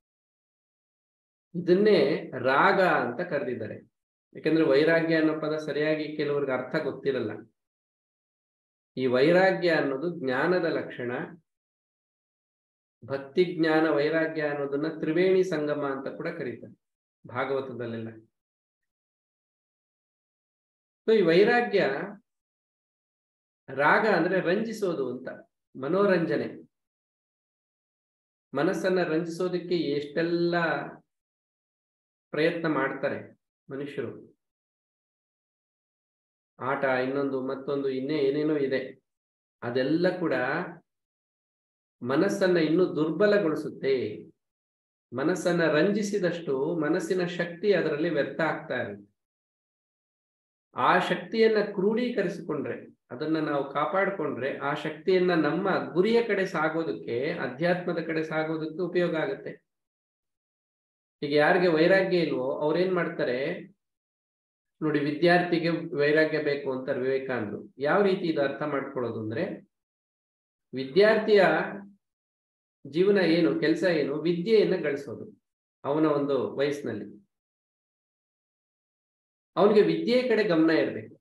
ಇದನ್ನೇ ರಾಗ ಅಂತ ಕರೆದಿದ್ದಾರೆ. ಯಾಕಂದ್ರೆ ವೈರಾಗ್ಯ ಅನ್ನೋ ಪದ ಸರಿಯಾಗಿ ಕೆಲವ್ರಿಗೆ ಅರ್ಥ ಗೊತ್ತಿರಲ್ಲ. ಈ ವೈರಾಗ್ಯ ಅನ್ನೋದು ಜ್ಞಾನದ ಲಕ್ಷಣ. ಭಕ್ತಿ, ಜ್ಞಾನ, ವೈರಾಗ್ಯ ಅನ್ನೋದನ್ನ ತ್ರಿವೇಣಿ ಸಂಗಮ ಅಂತ ಕೂಡ ಕರೀತಾರೆ. ಭಾಗವತದಲ್ಲೆಲ್ಲ. ಈ ವೈರಾಗ್ಯ, ರಾಗ ಅಂದ್ರೆ ರಂಜಿಸೋದು ಅಂತ, ಮನೋರಂಜನೆ. ಮನಸ್ಸನ್ನ ರಂಜಿಸೋದಕ್ಕೆ ಎಷ್ಟೆಲ್ಲ ಪ್ರಯತ್ನ ಮಾಡ್ತಾರೆ ಮನುಷ್ಯರು. ಆಟ, ಇನ್ನೊಂದು ಮತ್ತೊಂದು, ಇನ್ನೇ ಏನೇನೋ ಇದೆ. ಅದೆಲ್ಲ ಕೂಡ ಮನಸ್ಸನ್ನ ಇನ್ನೂ ದುರ್ಬಲಗೊಳಿಸುತ್ತೆ. ಮನಸ್ಸನ್ನ ರಂಜಿಸಿದಷ್ಟು ಮನಸ್ಸಿನ ಶಕ್ತಿ ಅದರಲ್ಲಿ ವ್ಯರ್ಥ ಆಗ್ತಾ ಇರುತ್ತೆ. ಆ ಶಕ್ತಿಯನ್ನ ಕ್ರೋಢೀಕರಿಸಿಕೊಂಡ್ರೆ, ಅದನ್ನ ನಾವು ಕಾಪಾಡಿಕೊಂಡ್ರೆ, ಆ ಶಕ್ತಿಯನ್ನ ನಮ್ಮ ಗುರಿಯ ಕಡೆ ಸಾಗೋದಕ್ಕೆ, ಅಧ್ಯಾತ್ಮದ ಕಡೆ ಸಾಗೋದಕ್ಕೆ ಉಪಯೋಗ ಆಗುತ್ತೆ. ಈಗ ಯಾರಿಗೆ ವೈರಾಗ್ಯ ಇಲ್ವೋ ಅವ್ರೇನ್ ಮಾಡ್ತಾರೆ ನೋಡಿ, ವಿದ್ಯಾರ್ಥಿಗೆ ವೈರಾಗ್ಯ ಬೇಕು ಅಂತಾರೆ ವಿವೇಕಾನಂದರು. ಯಾವ ರೀತಿ ಇದು ಅರ್ಥ ಮಾಡ್ಕೊಳ್ಳೋದು ಅಂದ್ರೆ, ವಿದ್ಯಾರ್ಥಿಯ ಜೀವನ ಏನು, ಕೆಲಸ ಏನು, ವಿದ್ಯೆಯನ್ನ ಗಳಿಸೋದು. ಅವನ ಒಂದು ವಯಸ್ಸಿನಲ್ಲಿ ಅವನಿಗೆ ವಿದ್ಯೆಯ ಕಡೆ ಗಮನ ಇರಬೇಕು.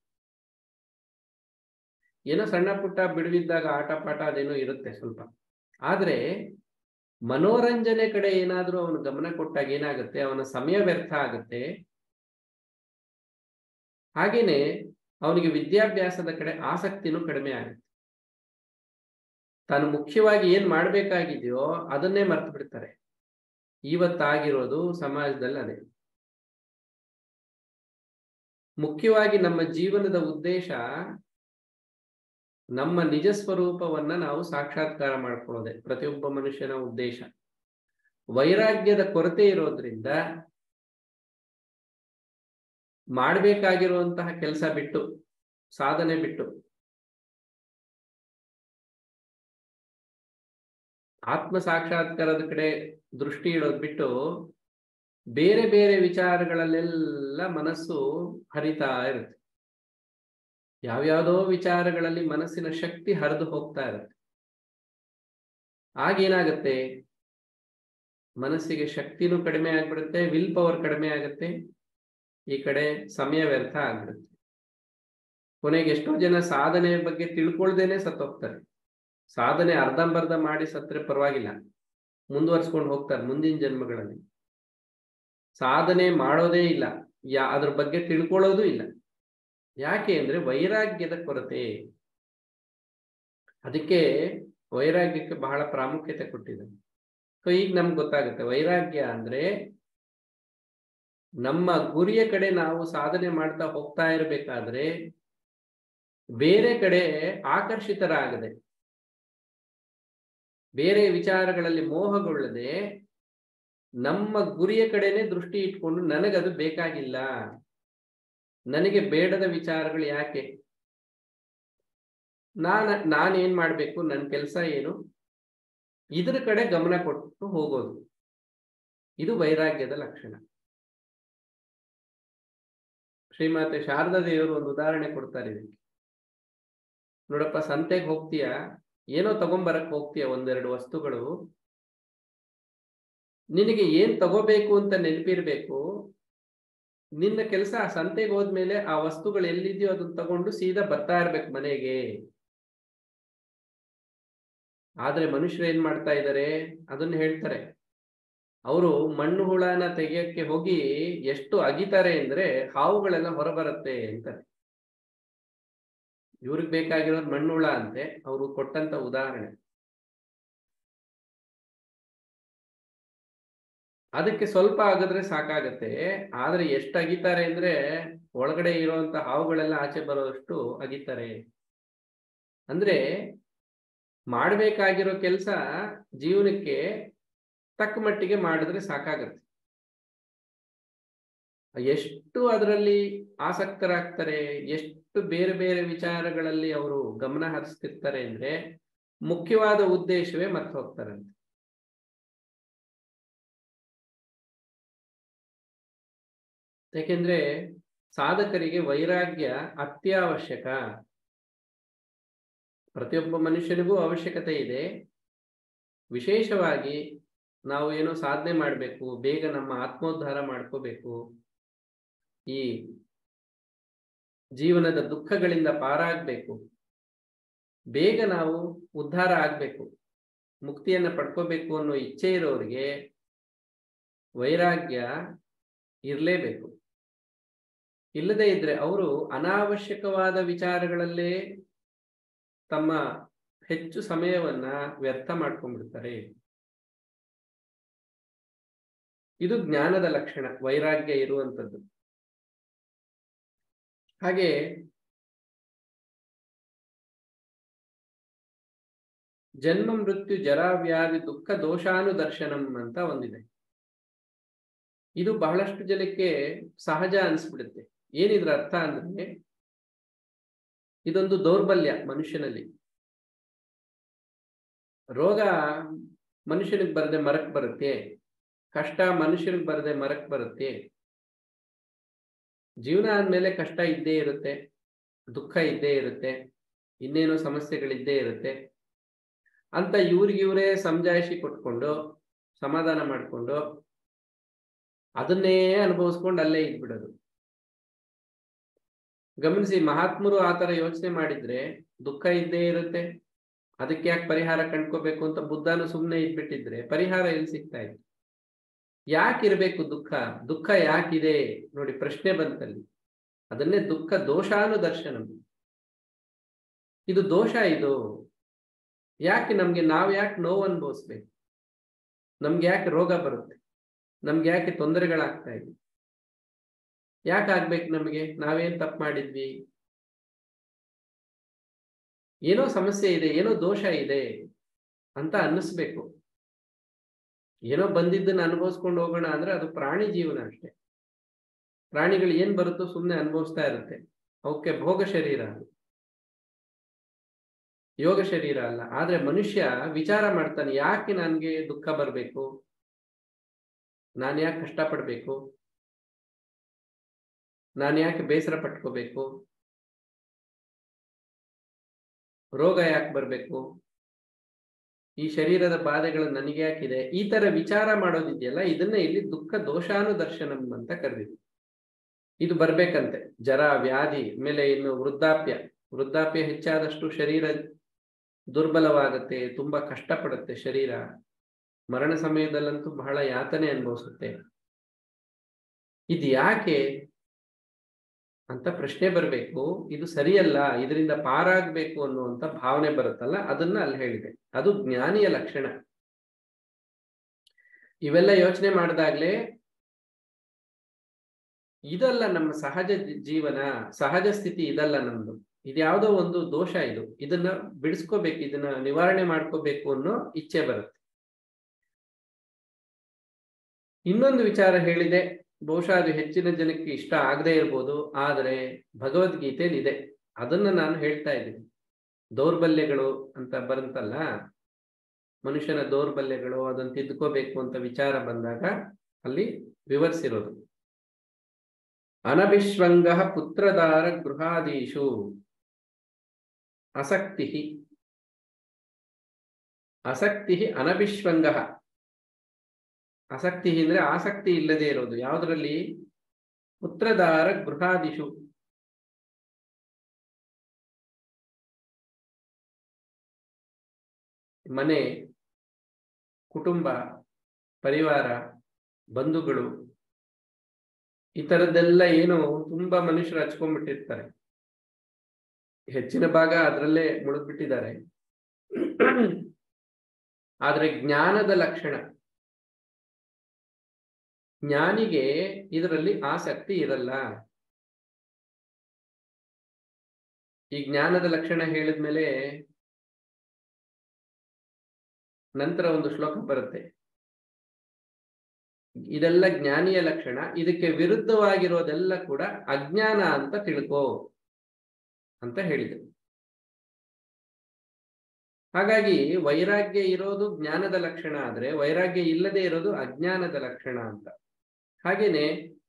ಏನೋ ಸಣ್ಣ ಪುಟ್ಟ ಬಿಡುವಿದ್ದಾಗ ಆಟ ಪಾಠ ಅದೇನೋ ಇರುತ್ತೆ ಸ್ವಲ್ಪ, ಆದ್ರೆ ಮನೋರಂಜನೆ ಕಡೆ ಏನಾದ್ರೂ ಅವನು ಗಮನ ಕೊಟ್ಟಾಗ ಏನಾಗುತ್ತೆ, ಅವನ ಸಮಯ ವ್ಯರ್ಥ ಆಗುತ್ತೆ. ಹಾಗೇನೆ ಅವನಿಗೆ ವಿದ್ಯಾಭ್ಯಾಸದ ಕಡೆ ಆಸಕ್ತಿನೂ ಕಡಿಮೆ ಆಗುತ್ತೆ. ತಾನು ಮುಖ್ಯವಾಗಿ ಏನ್ ಮಾಡ್ಬೇಕಾಗಿದೆಯೋ ಅದನ್ನೇ ಮರ್ತು ಬಿಡ್ತಾರೆ. ಇವತ್ತಾಗಿರೋದು ಸಮಾಜದಲ್ಲಿ ಅದೇ. ಮುಖ್ಯವಾಗಿ ನಮ್ಮ ಜೀವನದ ಉದ್ದೇಶ ನಮ್ಮ ನಿಜ ಸ್ವರೂಪವನ್ನ ನಾವು ಸಾಕ್ಷಾತ್ಕಾರ ಮಾಡ್ಕೊಳ್ಳೋದೆ ಪ್ರತಿಯೊಬ್ಬ ಮನುಷ್ಯನ ಉದ್ದೇಶ. ವೈರಾಗ್ಯದ ಕೊರತೆ ಇರೋದ್ರಿಂದ ಮಾಡಬೇಕಾಗಿರುವಂತಹ ಕೆಲಸ ಬಿಟ್ಟು, ಸಾಧನೆ ಬಿಟ್ಟು, ಆತ್ಮ ಸಾಕ್ಷಾತ್ಕಾರದ ಕಡೆ ದೃಷ್ಟಿ ಇಡೋದು ಬಿಟ್ಟು ಬೇರೆ ಬೇರೆ ವಿಚಾರಗಳಲ್ಲೆಲ್ಲ ಮನಸ್ಸು ಹರಿತಾ ಇರುತ್ತೆ. ಯಾವ್ಯಾವುದೋ ವಿಚಾರಗಳಲ್ಲಿ ಮನಸ್ಸಿನ ಶಕ್ತಿ ಹರಿದು ಹೋಗ್ತಾ ಇರುತ್ತೆ. ಆಗೇನಾಗತ್ತೆ, ಮನಸ್ಸಿಗೆ ಶಕ್ತಿನೂ ಕಡಿಮೆ ಆಗ್ಬಿಡುತ್ತೆ, ವಿಲ್ ಪವರ್ ಕಡಿಮೆ ಆಗುತ್ತೆ, ಈ ಕಡೆ ಸಮಯ ವ್ಯರ್ಥ ಆಗ್ಬಿಡುತ್ತೆ. ಕೊನೆಗೆ ಎಷ್ಟೋ ಜನ ಸಾಧನೆ ಬಗ್ಗೆ ತಿಳ್ಕೊಳ್ದೇನೆ ಸತ್ತೋಗ್ತಾರೆ. ಸಾಧನೆ ಅರ್ಧಂಬರ್ಧ ಮಾಡಿ ಸತ್ರೆ ಪರವಾಗಿಲ್ಲ, ಮುಂದುವರ್ಸ್ಕೊಂಡು ಹೋಗ್ತಾರೆ ಮುಂದಿನ ಜನ್ಮಗಳಲ್ಲಿ. ಸಾಧನೆ ಮಾಡೋದೇ ಇಲ್ಲ, ಅದ್ರ ಬಗ್ಗೆ ತಿಳ್ಕೊಳ್ಳೋದು ಇಲ್ಲ. ಯಾಕೆ ಅಂದ್ರೆ ವೈರಾಗ್ಯದ ಕೊರತೆ. ಅದಕ್ಕೆ ವೈರಾಗ್ಯಕ್ಕೆ ಬಹಳ ಪ್ರಾಮುಖ್ಯತೆ ಕೊಟ್ಟಿದೆ. ಸೊ ಈಗ ನಮ್ಗೆ ಗೊತ್ತಾಗುತ್ತೆ, ವೈರಾಗ್ಯ ಅಂದ್ರೆ ನಮ್ಮ ಗುರಿಯ ಕಡೆ ನಾವು ಸಾಧನೆ ಮಾಡ್ತಾ ಹೋಗ್ತಾ ಇರಬೇಕಾದ್ರೆ ಬೇರೆ ಕಡೆ ಆಕರ್ಷಿತರಾಗದೆ, ಬೇರೆ ವಿಚಾರಗಳಲ್ಲಿ ಮೋಹಗೊಳ್ಳದೆ, ನಮ್ಮ ಗುರಿಯ ಕಡೆನೆ ದೃಷ್ಟಿ ಇಟ್ಕೊಂಡು ನನಗದು ಬೇಕಾಗಿಲ್ಲ, ನನಗೆ ಬೇಡದ ವಿಚಾರಗಳು ಯಾಕೆ, ನಾನೇನ್ ಮಾಡ್ಬೇಕು, ನನ್ನ ಕೆಲಸ ಏನು, ಇದ್ರ ಕಡೆ ಗಮನ ಕೊಟ್ಟು ಹೋಗೋದು. ಇದು ವೈರಾಗ್ಯದ ಲಕ್ಷಣ. ಶ್ರೀಮಾತೆ ಶಾರದಾ ದೇವರು ಒಂದು ಉದಾಹರಣೆ ಕೊಡ್ತಾರೆ ಇದಕ್ಕೆ. ನೋಡಪ್ಪ, ಸಂತೆಗೆ ಹೋಗ್ತೀಯ, ಏನೋ ತಗೊಂಬರಕ್ ಹೋಗ್ತೀಯ, ಒಂದೆರಡು ವಸ್ತುಗಳು, ನಿನಗೆ ಏನ್ ತಗೋಬೇಕು ಅಂತ ನೆನಪಿರ್ಬೇಕು. ನಿನ್ನ ಕೆಲಸ ಸಂತೆಗೆ ಹೋದ್ಮೇಲೆ ಆ ವಸ್ತುಗಳು ಎಲ್ಲಿದೆಯೋ ಅದನ್ನ ತಗೊಂಡು ಸೀದಾ ಬರ್ತಾ ಇರ್ಬೇಕು ಮನೆಗೆ. ಆದ್ರೆ ಮನುಷ್ಯರು ಏನ್ ಮಾಡ್ತಾ ಇದ್ದಾರೆ ಅದನ್ನ ಹೇಳ್ತಾರೆ. ಅವರು ಮಣ್ಣು ಹುಳನ ತೆಗೆಯಕ್ಕೆ ಹೋಗಿ ಎಷ್ಟು ಅಗಿತಾರೆ ಅಂದ್ರೆ ಹಾವುಗಳೆಲ್ಲ ಹೊರಬರುತ್ತೆ ಅಂತಾರೆ. ಇವ್ರಿಗೆ ಬೇಕಾಗಿರೋದು ಮಣ್ಣು ಹುಳ ಅಂತೆ, ಅವರು ಕೊಟ್ಟಂತ ಉದಾಹರಣೆ. ಅದಕ್ಕೆ ಸ್ವಲ್ಪ ಆಗಿದ್ರೆ ಸಾಕಾಗತ್ತೆ, ಆದ್ರೆ ಎಷ್ಟು ಅಗಿತಾರೆ ಅಂದ್ರೆ ಒಳಗಡೆ ಇರುವಂತ ಹಾವುಗಳೆಲ್ಲ ಆಚೆ ಬರೋಷ್ಟು ಅಗಿತಾರೆ. ಅಂದ್ರೆ ಮಾಡ್ಬೇಕಾಗಿರೋ ಕೆಲಸ ಜೀವನಕ್ಕೆ ತಕ್ಕ ಮಟ್ಟಿಗೆ ಮಾಡಿದ್ರೆ ಸಾಕಾಗತ್ತೆ. ಎಷ್ಟು ಅದರಲ್ಲಿ ಆಸಕ್ತರಾಗ್ತಾರೆ, ಎಷ್ಟು ಬೇರೆ ಬೇರೆ ವಿಚಾರಗಳಲ್ಲಿ ಅವರು ಗಮನ ಹರಿಸ್ತಿರ್ತಾರೆ ಅಂದ್ರೆ ಮುಖ್ಯವಾದ ಉದ್ದೇಶವೇ ಮರ್ತು ಹೋಗ್ತಾರಂತೆ. ಯಾಕೆಂದ್ರೆ ಸಾಧಕರಿಗೆ ವೈರಾಗ್ಯ ಅತ್ಯವಶ್ಯಕ. ಪ್ರತಿಯೊಬ್ಬ ಮನುಷ್ಯನಿಗೂ ಅವಶ್ಯಕತೆ ಇದೆ. ವಿಶೇಷವಾಗಿ ನಾವು ಏನೋ ಸಾಧನೆ ಮಾಡಬೇಕು, ಬೇಗ ನಮ್ಮ ಆತ್ಮೋದ್ಧಾರ ಮಾಡ್ಕೋಬೇಕು, ಈ ಜೀವನದ ದುಃಖಗಳಿಂದ ಪಾರಾಗಬೇಕು, ಬೇಗ ನಾವು ಉದ್ಧಾರ ಆಗ್ಬೇಕು, ಮುಕ್ತಿಯನ್ನ ಪಡ್ಕೋಬೇಕು ಅನ್ನೋ ಇಚ್ಛೆ ಇರೋರಿಗೆ ವೈರಾಗ್ಯ ಇರಲೇಬೇಕು. ಇಲ್ಲದೇ ಇದ್ರೆ ಅವರು ಅನಾವಶ್ಯಕವಾದ ವಿಚಾರಗಳಲ್ಲೇ ತಮ್ಮ ಹೆಚ್ಚು ಸಮಯವನ್ನ ವ್ಯರ್ಥ ಮಾಡ್ಕೊಂಡ್ಬಿಡ್ತಾರೆ. ಇದು ಜ್ಞಾನದ ಲಕ್ಷಣ, ವೈರಾಗ್ಯ ಇರುವಂಥದ್ದು. ಹಾಗೆ ಜನ್ಮ ಮೃತ್ಯು ಜರಾ ವ್ಯಾಧಿ ದುಃಖ ದೋಷಾನುದರ್ಶನಂ ಅಂತ ಒಂದಿದೆ. ಇದು ಬಹಳಷ್ಟು ಜನಕ್ಕೆ ಸಹಜ ಅನಿಸ್ಬಿಡುತ್ತೆ. ಏನಿದ್ರ ಅರ್ಥ ಅಂದ್ರೆ, ಇದೊಂದು ದೌರ್ಬಲ್ಯ ಮನುಷ್ಯನಲ್ಲಿ. ರೋಗ ಮನುಷ್ಯನಿಗೆ ಬರದೆ ಮರಕ್ ಬರುತ್ತೆ, ಕಷ್ಟ ಮನುಷ್ಯನಿಗೆ ಬರದೆ ಮರಕ್ ಬರುತ್ತೆ. ಜೀವನ ಆದ್ಮೇಲೆ ಕಷ್ಟ ಇದ್ದೇ ಇರುತ್ತೆ, ದುಃಖ ಇದ್ದೇ ಇರುತ್ತೆ, ಇನ್ನೇನೋ ಸಮಸ್ಯೆಗಳಿದ್ದೇ ಇರುತ್ತೆ ಅಂತ ಇವ್ರಿಗಿವ್ರೇ ಸಮಜಾಯಿಷಿ ಕೊಟ್ಕೊಂಡು ಸಮಾಧಾನ ಮಾಡಿಕೊಂಡು ಅದನ್ನೇ ಅನುಭವಿಸ್ಕೊಂಡು ಅಲ್ಲೇ ಇದ್ಬಿಡೋದು. ಗಮನಿಸಿ, ಮಹಾತ್ಮರು ಆತರ ಯೋಚನೆ ಮಾಡಿದ್ರೆ ದುಃಖ ಇದ್ದೇ ಇರುತ್ತೆ, ಅದಕ್ಕೆ ಯಾಕೆ ಪರಿಹಾರ ಕಂಡ್ಕೋಬೇಕು ಅಂತ ಬುದ್ಧನು ಸುಮ್ಮನೆ ಇದ್ಬಿಟ್ಟಿದ್ರೆ ಪರಿಹಾರ ಎಲ್ಲಿ ಸಿಗ್ತಾ ಇತ್ತು? ಯಾಕಿರ್ಬೇಕು ದುಃಖ? ದುಃಖ ಯಾಕಿದೆ ನೋಡಿ, ಪ್ರಶ್ನೆ ಬಂತಲ್ಲಿ. ಅದನ್ನೇ ದುಃಖ ದೋಷಾನುದರ್ಶನ. ಇದು ದೋಷ. ಇದು ಯಾಕೆ ನಮ್ಗೆ? ನಾವ್ ಯಾಕೆ ನೋವು ಅನುಭವಿಸ್ಬೇಕು? ನಮ್ಗೆ ಯಾಕೆ ರೋಗ ಬರುತ್ತೆ? ನಮ್ಗೆ ಯಾಕೆ ತೊಂದರೆಗಳಾಗ್ತಾ ಇದೆ? ಯಾಕೆ ಆಗ್ಬೇಕು ನಮಗೆ? ನಾವೇನ್ ತಪ್ಪು ಮಾಡಿದ್ವಿ? ಏನೋ ಸಮಸ್ಯೆ ಇದೆ, ಏನೋ ದೋಷ ಇದೆ ಅಂತ ಅನ್ನಿಸ್ಬೇಕು. ಏನೋ ಬಂದಿದ್ದನ್ನ ಅನುಭವಿಸ್ಕೊಂಡು ಹೋಗೋಣ ಅಂದ್ರೆ ಅದು ಪ್ರಾಣಿ ಜೀವನ ಅಷ್ಟೇ. ಪ್ರಾಣಿಗಳು ಏನ್ ಬರುತ್ತೋ ಸುಮ್ಮನೆ ಅನುಭವಿಸ್ತಾ ಇರುತ್ತೆ. ಅವಕ್ಕೆ ಭೋಗ ಶರೀರ, ಯೋಗ ಶರೀರ ಅಲ್ಲ. ಆದ್ರೆ ಮನುಷ್ಯ ವಿಚಾರ ಮಾಡ್ತಾನೆ, ಯಾಕೆ ನನ್ಗೆ ದುಃಖ ಬರ್ಬೇಕು? ನಾನು ಯಾಕೆ ಕಷ್ಟಪಡ್ಬೇಕು? ನಾನು ಯಾಕೆ ಬೇಸರ ಪಟ್ಕೋಬೇಕು? ರೋಗ ಯಾಕೆ ಬರ್ಬೇಕು? ಈ ಶರೀರದ ಬಾಧೆಗಳು ನನಗೆ ಯಾಕಿದೆ? ಈ ತರ ವಿಚಾರ ಮಾಡೋದಿದೆಯಲ್ಲ, ಇದನ್ನ ಇಲ್ಲಿ ದುಃಖ ದೋಷಾನುದರ್ಶನಂ ಅಂತ ಕರೆದಿದ್ವಿ. ಇದು ಬರ್ಬೇಕಂತೆ. ಜರ ವ್ಯಾಧಿ, ಆಮೇಲೆ ಇನ್ನು ವೃದ್ಧಾಪ್ಯ. ವೃದ್ಧಾಪ್ಯ ಹೆಚ್ಚಾದಷ್ಟು ಶರೀರ ದುರ್ಬಲವಾಗುತ್ತೆ, ತುಂಬಾ ಕಷ್ಟಪಡುತ್ತೆ ಶರೀರ. ಮರಣ ಸಮಯದಲ್ಲಂತೂ ಬಹಳ ಯಾತನೆ ಅನುಭವಿಸುತ್ತೆ. ಇದು ಯಾಕೆ ಅಂತ ಪ್ರಶ್ನೆ ಬರಬೇಕು. ಇದು ಸರಿಯಲ್ಲ, ಇದರಿಂದ ಪಾರಾಗಬೇಕು ಅನ್ನುವಂಥ ಭಾವನೆ ಬರುತ್ತಲ್ಲ, ಅದನ್ನ ಅಲ್ಲಿ ಹೇಳಿದೆ. ಅದು ಜ್ಞಾನಿಯ ಲಕ್ಷಣ. ಇವೆಲ್ಲ ಯೋಚನೆ ಮಾಡಿದಾಗ್ಲೇ ಇದಲ್ಲ ನಮ್ಮ ಸಹಜ ಜೀವನ, ಸಹಜ ಸ್ಥಿತಿ ಇದಲ್ಲ ನಮ್ದು. ಇದ್ಯಾವುದೋ ಒಂದು ದೋಷ ಇದು, ಇದನ್ನ ಬಿಡಿಸ್ಕೋಬೇಕು, ಇದನ್ನ ನಿವಾರಣೆ ಮಾಡ್ಕೋಬೇಕು ಅನ್ನೋ ಇಚ್ಛೆ ಬರುತ್ತೆ. ಇನ್ನೊಂದು ವಿಚಾರ ಹೇಳಿದೆ, ಬಹುಶಃ ಅದು ಹೆಚ್ಚಿನ ಜನಕ್ಕೆ ಇಷ್ಟ ಆಗದೆ ಇರ್ಬೋದು, ಆದರೆ ಭಗವದ್ಗೀತೆಯಲ್ಲಿ ಇದೆ. ಅದನ್ನ ನಾನು ಹೇಳ್ತಾ ಇದ್ದೀನಿ. ದೌರ್ಬಲ್ಯಗಳು ಅಂತ ಬರುತ್ತಲ್ಲ, ಮನುಷ್ಯನ ದೌರ್ಬಲ್ಯಗಳು, ಅದನ್ನು ತಿದ್ದುಕೋಬೇಕು ಅಂತ ವಿಚಾರ ಬಂದಾಗ ಅಲ್ಲಿ ವಿವರಿಸಿರೋದು. ಅನಭಿಶ್ವಂಗ ಪುತ್ರದಾರ ಗೃಹಾದೀಶು ಅಸಕ್ತಿ. ಅಸಕ್ತಿ ಅನಭಿಶ್ವಂಗ. ಆಸಕ್ತಿ ಅಂದ್ರೆ ಆಸಕ್ತಿ ಇಲ್ಲದೆ ಇರೋದು. ಯಾವುದರಲ್ಲಿ? ಪುತ್ರದಾರ ಗೃಹಾದಿಷು. ಮನೆ, ಕುಟುಂಬ, ಪರಿವಾರ, ಬಂಧುಗಳು, ಈ ತರದ್ದೆಲ್ಲ ಏನು ತುಂಬಾ ಮನುಷ್ಯರು ಹಚ್ಕೊಂಡ್ಬಿಟ್ಟಿರ್ತಾರೆ. ಹೆಚ್ಚಿನ ಭಾಗ ಅದರಲ್ಲೇ ಮುಳುಗ್ಬಿಟ್ಟಿದ್ದಾರೆ. ಆದ್ರೆ ಜ್ಞಾನದ ಲಕ್ಷಣ, ಜ್ಞಾನಿಗೆ ಇದರಲ್ಲಿ ಆಸಕ್ತಿ ಇರಲ್ಲ. ಈ ಜ್ಞಾನದ ಲಕ್ಷಣ ಹೇಳಿದ್ಮೇಲೆ ನಂತರ ಒಂದು ಶ್ಲೋಕ ಬರುತ್ತೆ. ಇದೆಲ್ಲ ಜ್ಞಾನಿಯ ಲಕ್ಷಣ, ಇದಕ್ಕೆ ವಿರುದ್ಧವಾಗಿರೋದೆಲ್ಲ ಕೂಡ ಅಜ್ಞಾನ ಅಂತ ತಿಳ್ಕೋ ಅಂತ ಹೇಳಿದೆ. ಹಾಗಾಗಿ ವೈರಾಗ್ಯ ಇರೋದು ಜ್ಞಾನದ ಲಕ್ಷಣ ಆದ್ರೆ ವೈರಾಗ್ಯ ಇಲ್ಲದೆ ಇರೋದು ಅಜ್ಞಾನದ ಲಕ್ಷಣ ಅಂತ. ಹಾಗೇನೆ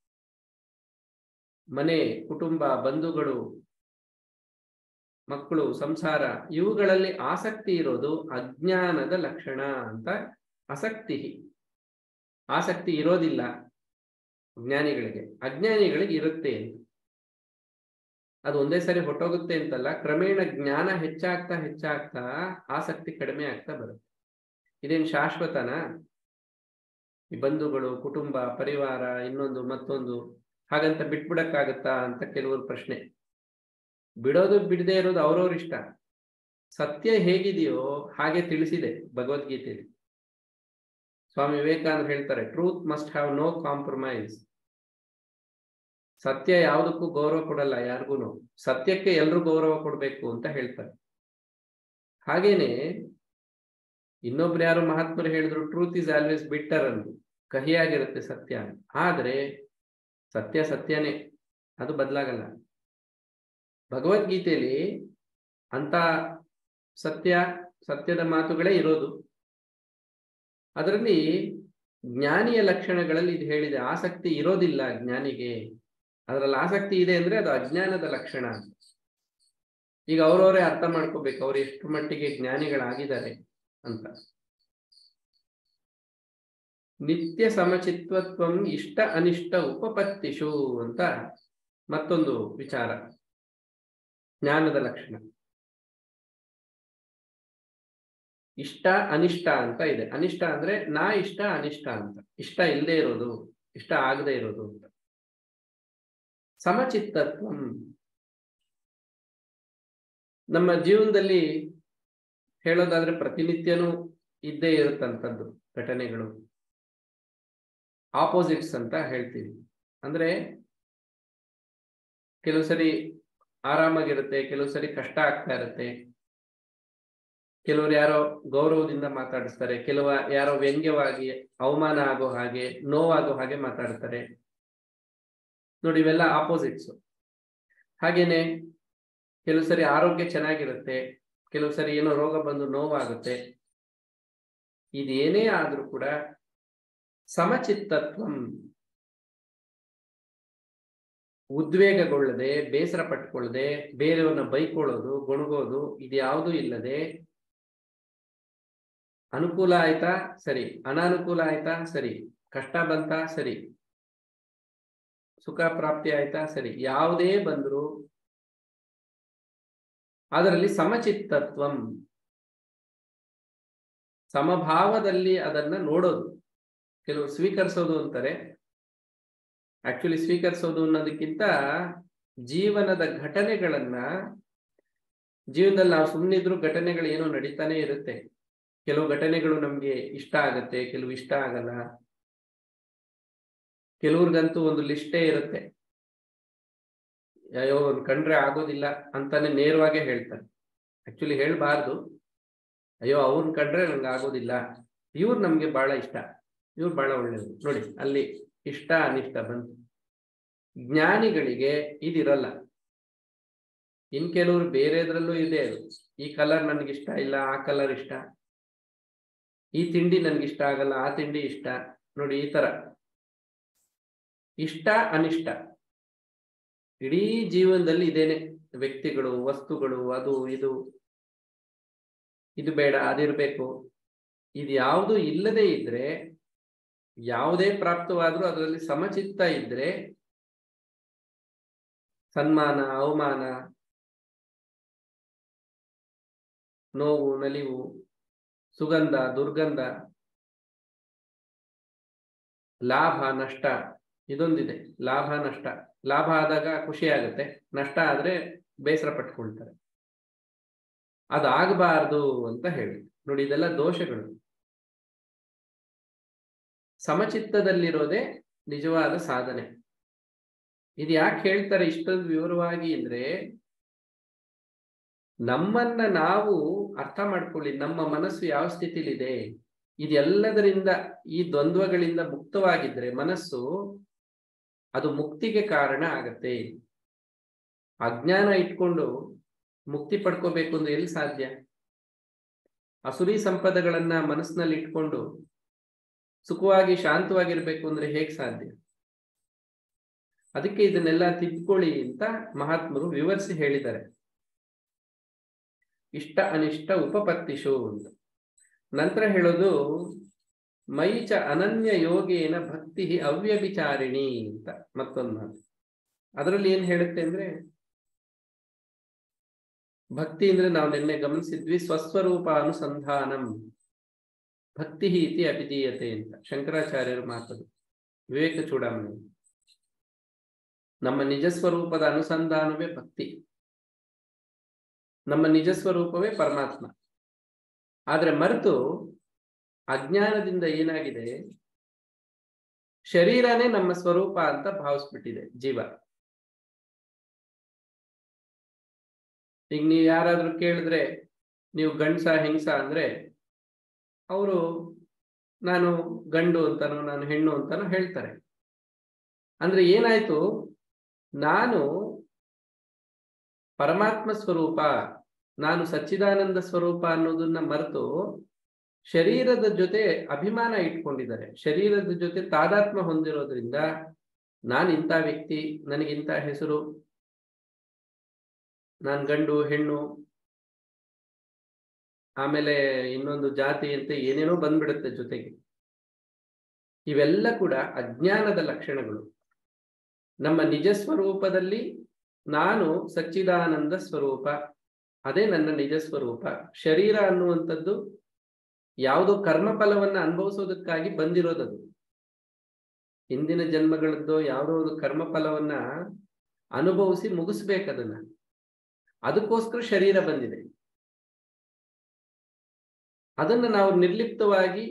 ಮನೆ, ಕುಟುಂಬ, ಬಂಧುಗಳು, ಮಕ್ಕಳು, ಸಂಸಾರ, ಇವುಗಳಲ್ಲಿ ಆಸಕ್ತಿ ಇರೋದು ಅಜ್ಞಾನದ ಲಕ್ಷಣ ಅಂತ. ಆಸಕ್ತಿ, ಆಸಕ್ತಿ ಇರೋದಿಲ್ಲ ಜ್ಞಾನಿಗಳಿಗೆ, ಅಜ್ಞಾನಿಗಳಿಗೆ ಇರುತ್ತೆ ಅಂತ. ಅದು ಒಂದೇ ಸರಿ ಹೊಟ್ಟೋಗುತ್ತೆ ಅಂತಲ್ಲ, ಕ್ರಮೇಣ ಜ್ಞಾನ ಹೆಚ್ಚಾಗ್ತಾ ಹೆಚ್ಚಾಗ್ತಾ ಆಸಕ್ತಿ ಕಡಿಮೆ ಆಗ್ತಾ ಬರುತ್ತೆ. ಇದೇನು ಶಾಶ್ವತನಾ? ಈ ಬಂಧುಗಳು, ಕುಟುಂಬ, ಪರಿವಾರ, ಇನ್ನೊಂದು ಮತ್ತೊಂದು, ಹಾಗಂತ ಬಿಟ್ಬಿಡಕ್ಕಾಗತ್ತಾ ಅಂತ ಕೆಲವರು ಪ್ರಶ್ನೆ. ಬಿಡೋದು ಬಿಡದೇ ಇರೋದು ಅವ್ರವ್ರ ಇಷ್ಟ. ಸತ್ಯ ಹೇಗಿದೆಯೋ ಹಾಗೆ ತಿಳಿಸಿದೆ ಭಗವದ್ಗೀತೆಯಲ್ಲಿ. ಸ್ವಾಮಿ ವಿವೇಕಾನಂದ ಹೇಳ್ತಾರೆ, truth must have no compromise. ಸತ್ಯ ಯಾವುದಕ್ಕೂ ಗೌರವ ಕೊಡಲ್ಲ ಯಾರಿಗೂ, ಸತ್ಯಕ್ಕೆ ಎಲ್ರೂ ಗೌರವ ಕೊಡಬೇಕು ಅಂತ ಹೇಳ್ತಾರೆ. ಹಾಗೇನೆ ಇನ್ನೊಬ್ರು ಯಾರು ಮಹಾತ್ಮರು ಹೇಳಿದ್ರು, ಟ್ರೂತ್ ಈಸ್ ಆಲ್ವೇಸ್ ಬಿಟ್ಟರ್ ಅಂದು, ಕಹಿಯಾಗಿರುತ್ತೆ ಸತ್ಯ. ಆದ್ರೆ ಸತ್ಯ ಸತ್ಯನೇ, ಅದು ಬದಲಾಗಲ್ಲ. ಭಗವದ್ಗೀತೆಯಲ್ಲಿ ಅಂತ ಸತ್ಯದ ಮಾತುಗಳೇ ಇರೋದು. ಅದರಲ್ಲಿ ಜ್ಞಾನಿಯ ಲಕ್ಷಣಗಳಲ್ಲಿ ಇದು ಹೇಳಿದೆ. ಆಸಕ್ತಿ ಇರೋದಿಲ್ಲ ಜ್ಞಾನಿಗೆ. ಅದರಲ್ಲಿ ಆಸಕ್ತಿ ಇದೆ ಅಂದ್ರೆ ಅದು ಅಜ್ಞಾನದ ಲಕ್ಷಣ. ಈಗ ಅವರವರೇ ಅರ್ಥ ಮಾಡ್ಕೋಬೇಕು ಅವ್ರು ಎಷ್ಟು ಮಟ್ಟಿಗೆ ಜ್ಞಾನಿಗಳಾಗಿದ್ದಾರೆ ಅಂತ. ನಿತ್ಯ ಸಮಚಿತ್ವತ್ವಂ ಇಷ್ಟ ಅನಿಷ್ಟ ಉಪಪತ್ತಿಷು ಅಂತ ಮತ್ತೊಂದು ವಿಚಾರ, ಜ್ಞಾನದ ಲಕ್ಷಣ. ಇಷ್ಟ ಅನಿಷ್ಟ ಅಂತ ಇದೆ. ಅನಿಷ್ಟ ಅಂದ್ರೆ ನಾ ಇಷ್ಟ, ಅನಿಷ್ಟ ಅಂತ, ಇಷ್ಟ ಇಲ್ಲದೆ ಇರೋದು, ಇಷ್ಟ ಆಗದೆ ಇರೋದು ಅಂತ. ಸಮಚಿತ್ತತ್ವಂ ನಮ್ಮ ಜೀವನದಲ್ಲಿ ಹೇಳೋದಾದ್ರೆ ಪ್ರತಿನಿತ್ಯನೂ ಇದ್ದೇ ಇರುತ್ತಂಥದ್ದು ಘಟನೆಗಳು. ಆಪೋಸಿಟ್ಸ್ ಅಂತ ಹೇಳ್ತೀವಿ. ಅಂದ್ರೆ ಕೆಲವು ಸರಿ ಆರಾಮಾಗಿರುತ್ತೆ, ಕೆಲವು ಸರಿ ಕಷ್ಟ ಆಗ್ತಾ ಇರುತ್ತೆ. ಕೆಲವರು ಯಾರೋ ಗೌರವದಿಂದ ಮಾತಾಡಿಸ್ತಾರೆ, ಯಾರೋ ವ್ಯಂಗ್ಯವಾಗಿ ಅವಮಾನ ಆಗೋ ಹಾಗೆ, ನೋವಾಗೋ ಹಾಗೆ ಮಾತಾಡ್ತಾರೆ ನೋಡಿ, ಇವೆಲ್ಲ ಆಪೋಸಿಟ್ಸ್. ಹಾಗೇನೆ ಕೆಲವು ಸರಿ ಆರೋಗ್ಯ ಚೆನ್ನಾಗಿರುತ್ತೆ, ಕೆಲವು ಸರಿ ಏನೋ ರೋಗ ಬಂದು ನೋವಾಗುತ್ತೆ. ಇದೇನೇ ಆದ್ರೂ ಕೂಡ ಸಮಚಿತ್ತತ್ವಂ, ಉದ್ವೇಗಗೊಳ್ಳದೆ, ಬೇಸರ ಪಟ್ಕೊಳ್ಳದೆ, ಬೇರೆಯವ್ರನ್ನ ಬೈಕೊಳ್ಳೋದು, ಗೊಣಗೋದು ಇದ್ಯಾವುದೂ ಇಲ್ಲದೆ, ಅನುಕೂಲ ಆಯ್ತಾ ಸರಿ, ಅನಾನುಕೂಲ ಆಯ್ತಾ ಸರಿ, ಕಷ್ಟ ಬಂತಾ ಸರಿ, ಸುಖ ಪ್ರಾಪ್ತಿ ಆಯ್ತಾ ಸರಿ, ಯಾವುದೇ ಬಂದ್ರು ಅದರಲ್ಲಿ ಸಮಚಿತ್ತತ್ವಂ, ಸಮಭಾವದಲ್ಲಿ ಅದನ್ನ ನೋಡೋದು. ಕೆಲವರು ಸ್ವೀಕರಿಸೋದು ಅಂತಾರೆ. ಆಕ್ಚುಲಿ ಸ್ವೀಕರಿಸೋದು ಅನ್ನೋದಕ್ಕಿಂತ ಜೀವನದ ಘಟನೆಗಳನ್ನ, ಜೀವನದಲ್ಲಿ ನಾವು ಸುಮ್ಮನಿದ್ರು ಘಟನೆಗಳು ಏನೋ ನಡೀತಾನೆ ಇರುತ್ತೆ. ಕೆಲವು ಘಟನೆಗಳು ನಮ್ಗೆ ಇಷ್ಟ ಆಗತ್ತೆ, ಕೆಲವು ಇಷ್ಟ ಆಗಲ್ಲ. ಕೆಲವ್ರಿಗಂತೂ ಒಂದು ಲಿಸ್ಟೇ ಇರುತ್ತೆ, ಅಯ್ಯೋ ಕಂಡ್ರೆ ಆಗೋದಿಲ್ಲ ಅಂತಾನೆ ನೇರವಾಗೇ ಹೇಳ್ತಾರೆ. ಆಕ್ಚುಲಿ ಹೇಳ್ಬಾರ್ದು, ಅಯ್ಯೋ ಅವ್ರನ್ನ ಕಂಡ್ರೆ ನಂಗೆ ಆಗೋದಿಲ್ಲ, ಇವ್ರು ನಮ್ಗೆ ಬಹಳ ಇಷ್ಟ, ಇವ್ರು ಬಹಳ ಒಳ್ಳೇದು. ನೋಡಿ ಅಲ್ಲಿ ಇಷ್ಟ ಅನಿಷ್ಟ ಬಂತು. ಜ್ಞಾನಿಗಳಿಗೆ ಇದಿರಲ್ಲ. ಇನ್ ಕೆಲವ್ರು ಬೇರೆದ್ರಲ್ಲೂ ಇದೆ ಅದು. ಈ ಕಲರ್ ನನ್ಗಿಷ್ಟ ಇಲ್ಲ, ಆ ಕಲರ್ ಇಷ್ಟ, ಈ ತಿಂಡಿ ನನ್ಗಿಷ್ಟ ಆಗಲ್ಲ, ಆ ತಿಂಡಿ ಇಷ್ಟ. ನೋಡಿ ಈ ತರ ಇಷ್ಟ ಅನಿಷ್ಟ ಇಡೀ ಜೀವನದಲ್ಲಿ ಇದೇನೆ. ವ್ಯಕ್ತಿಗಳು, ವಸ್ತುಗಳು, ಅದು ಇದು ಬೇಡ, ಅದಿರ್ಬೇಕು, ಇದು ಯಾವುದು ಇಲ್ಲದೆ ಇದ್ರೆ, ಯಾವುದೇ ಪ್ರಾಪ್ತವಾದ್ರೂ ಅದರಲ್ಲಿ ಸಮಚಿತ್ತ ಇದ್ರೆ, ಸನ್ಮಾನ, ಅವಮಾನ, ನೋವು, ನಲಿವು, ಸುಗಂಧ, ದುರ್ಗಂಧ, ಲಾಭ, ನಷ್ಟ, ಇದೊಂದಿದೆ. ಲಾಭ ನಷ್ಟ. ಲಾಭ ಆದಾಗ ಖುಷಿ ಆಗುತ್ತೆ, ನಷ್ಟ ಆದ್ರೆ ಬೇಸರ ಪಟ್ಕೊಳ್ತಾರೆ. ಅದಾಗಬಾರ್ದು ಅಂತ ಹೇಳಿ. ನೋಡಿ ಇದೆಲ್ಲ ದೋಷಗಳು. ಸಮಚಿತ್ತದಲ್ಲಿರೋದೇ ನಿಜವಾದ ಸಾಧನೆ. ಇದು ಯಾಕೆ ಹೇಳ್ತಾರೆ ಇಷ್ಟೊಂದು ವಿವರವಾಗಿ ಅಂದ್ರೆ, ನಮ್ಮನ್ನ ನಾವು ಅರ್ಥ ಮಾಡ್ಕೊಳ್ಳಿ. ನಮ್ಮ ಮನಸ್ಸು ಯಾವ ಸ್ಥಿತಿಲಿದೆ, ಇದೆಲ್ಲದರಿಂದ, ಈ ದ್ವಂದ್ವಗಳಿಂದ ಮುಕ್ತವಾಗಿದ್ರೆ ಮನಸ್ಸು, ಅದು ಮುಕ್ತಿಗೆ ಕಾರಣ ಆಗತ್ತೆ. ಅಜ್ಞಾನ ಇಟ್ಕೊಂಡು ಮುಕ್ತಿ ಪಡ್ಕೋಬೇಕು ಅಂದ್ರೆ ಎಲ್ಲಿ ಸಾಧ್ಯ? ಅಸುರಿ ಸಂಪದಗಳನ್ನ ಮನಸ್ಸಿನಲ್ಲಿ ಇಟ್ಕೊಂಡು ಸುಖವಾಗಿ ಶಾಂತವಾಗಿರ್ಬೇಕು ಅಂದ್ರೆ ಹೇಗ್ ಸಾಧ್ಯ? ಅದಕ್ಕೆ ಇದನ್ನೆಲ್ಲ ತಿದ್ಕೊಳ್ಳಿ ಅಂತ ಮಹಾತ್ಮರು ವಿವರಿಸಿ ಹೇಳಿದ್ದಾರೆ. ಇಷ್ಟ ಅನಿಷ್ಟ ಉಪಪತ್ತಿಷು ಅಂತ. ನಂತರ ಹೇಳೋದು ಮೈಚ ಅನನ್ಯ ಯೋಗೇನ ಭಕ್ತಿ ಅವ್ಯಭಿಚಾರಿಣಿ ಅಂತ ಮತ್ತೊಂದು ಮಾತು. ಅದರಲ್ಲಿ ಏನ್ ಹೇಳುತ್ತೆ ಅಂದ್ರೆ, ಭಕ್ತಿ ಅಂದ್ರೆ ನಾವು ನಿನ್ನೆ ಗಮನಿಸಿದ್ವಿ, ಸ್ವಸ್ವರೂಪ ಅನುಸಂಧಾನಂ. ಭಕ್ತಿ ಇತಿ ಅಭಿಧೀಯತೆ ಅಂತ ಶಂಕರಾಚಾರ್ಯರು ಮಾತದು, ವಿವೇಕ ಚೂಡಾಮಣಿ. ನಮ್ಮ ನಿಜ ಸ್ವರೂಪದ ಅನುಸಂಧಾನವೇ ಭಕ್ತಿ, ನಮ್ಮ ನಿಜ ಸ್ವರೂಪವೇ ಪರಮಾತ್ಮ. ಆದ್ರೆ ಮರೆತು ಅಜ್ಞಾನದಿಂದ ಏನಾಗಿದೆ, ಶರೀರನೇ ನಮ್ಮ ಸ್ವರೂಪ ಅಂತ ಭಾವಿಸ್ಬಿಟ್ಟಿದೆ ಜೀವ. ಈಗ ನೀವು ಯಾರಾದ್ರೂ ಕೇಳಿದ್ರೆ ನೀವು ಗಂಡ್ಸ ಹೆಂಗ್ಸ ಅಂದ್ರೆ ಅವರು ನಾನು ಗಂಡು ಅಂತಾನೋ ನಾನು ಹೆಣ್ಣು ಅಂತಾನೋ ಹೇಳ್ತಾರೆ. ಅಂದ್ರೆ ಏನಾಯ್ತು, ನಾನು ಪರಮಾತ್ಮ ಸ್ವರೂಪ, ನಾನು ಸಚ್ಚಿದಾನಂದ ಸ್ವರೂಪ ಅನ್ನೋದನ್ನ ಮರೆತು ಶರೀರದ ಜೊತೆ ಅಭಿಮಾನ ಇಟ್ಕೊಂಡಿದ್ದಾರೆ. ಶರೀರದ ಜೊತೆ ತಾದಾತ್ಮ ಹೊಂದಿರೋದ್ರಿಂದ ನಾನು ಇಂಥ ವ್ಯಕ್ತಿ, ನನಗಿಂತ ಹೆಸರು, ನಾನು ಗಂಡು ಹೆಣ್ಣು, ಆಮೇಲೆ ಇನ್ನೊಂದು ಜಾತಿ ಅಂತ ಏನೇನೋ ಬಂದ್ಬಿಡುತ್ತೆ ಜೊತೆಗೆ. ಇವೆಲ್ಲ ಕೂಡ ಅಜ್ಞಾನದ ಲಕ್ಷಣಗಳು. ನಮ್ಮ ನಿಜ ಸ್ವರೂಪದಲ್ಲಿ ನಾನು ಸಚ್ಚಿದಾನಂದ ಸ್ವರೂಪ, ಅದೇ ನನ್ನ ನಿಜ ಸ್ವರೂಪ. ಶರೀರ ಅನ್ನುವಂಥದ್ದು ಯಾವುದೋ ಕರ್ಮಫಲವನ್ನ ಅನುಭವಿಸೋದಕ್ಕಾಗಿ ಬಂದಿರೋದದು. ಹಿಂದಿನ ಜನ್ಮಗಳದ್ದು ಯಾವುದೋ ಒಂದು ಕರ್ಮಫಲವನ್ನ ಅನುಭವಿಸಿ ಮುಗಿಸ್ಬೇಕದನ್ನ, ಅದಕ್ಕೋಸ್ಕರ ಶರೀರ ಬಂದಿದೆ. ಅದನ್ನು ನಾವು ನಿರ್ಲಿಪ್ತವಾಗಿ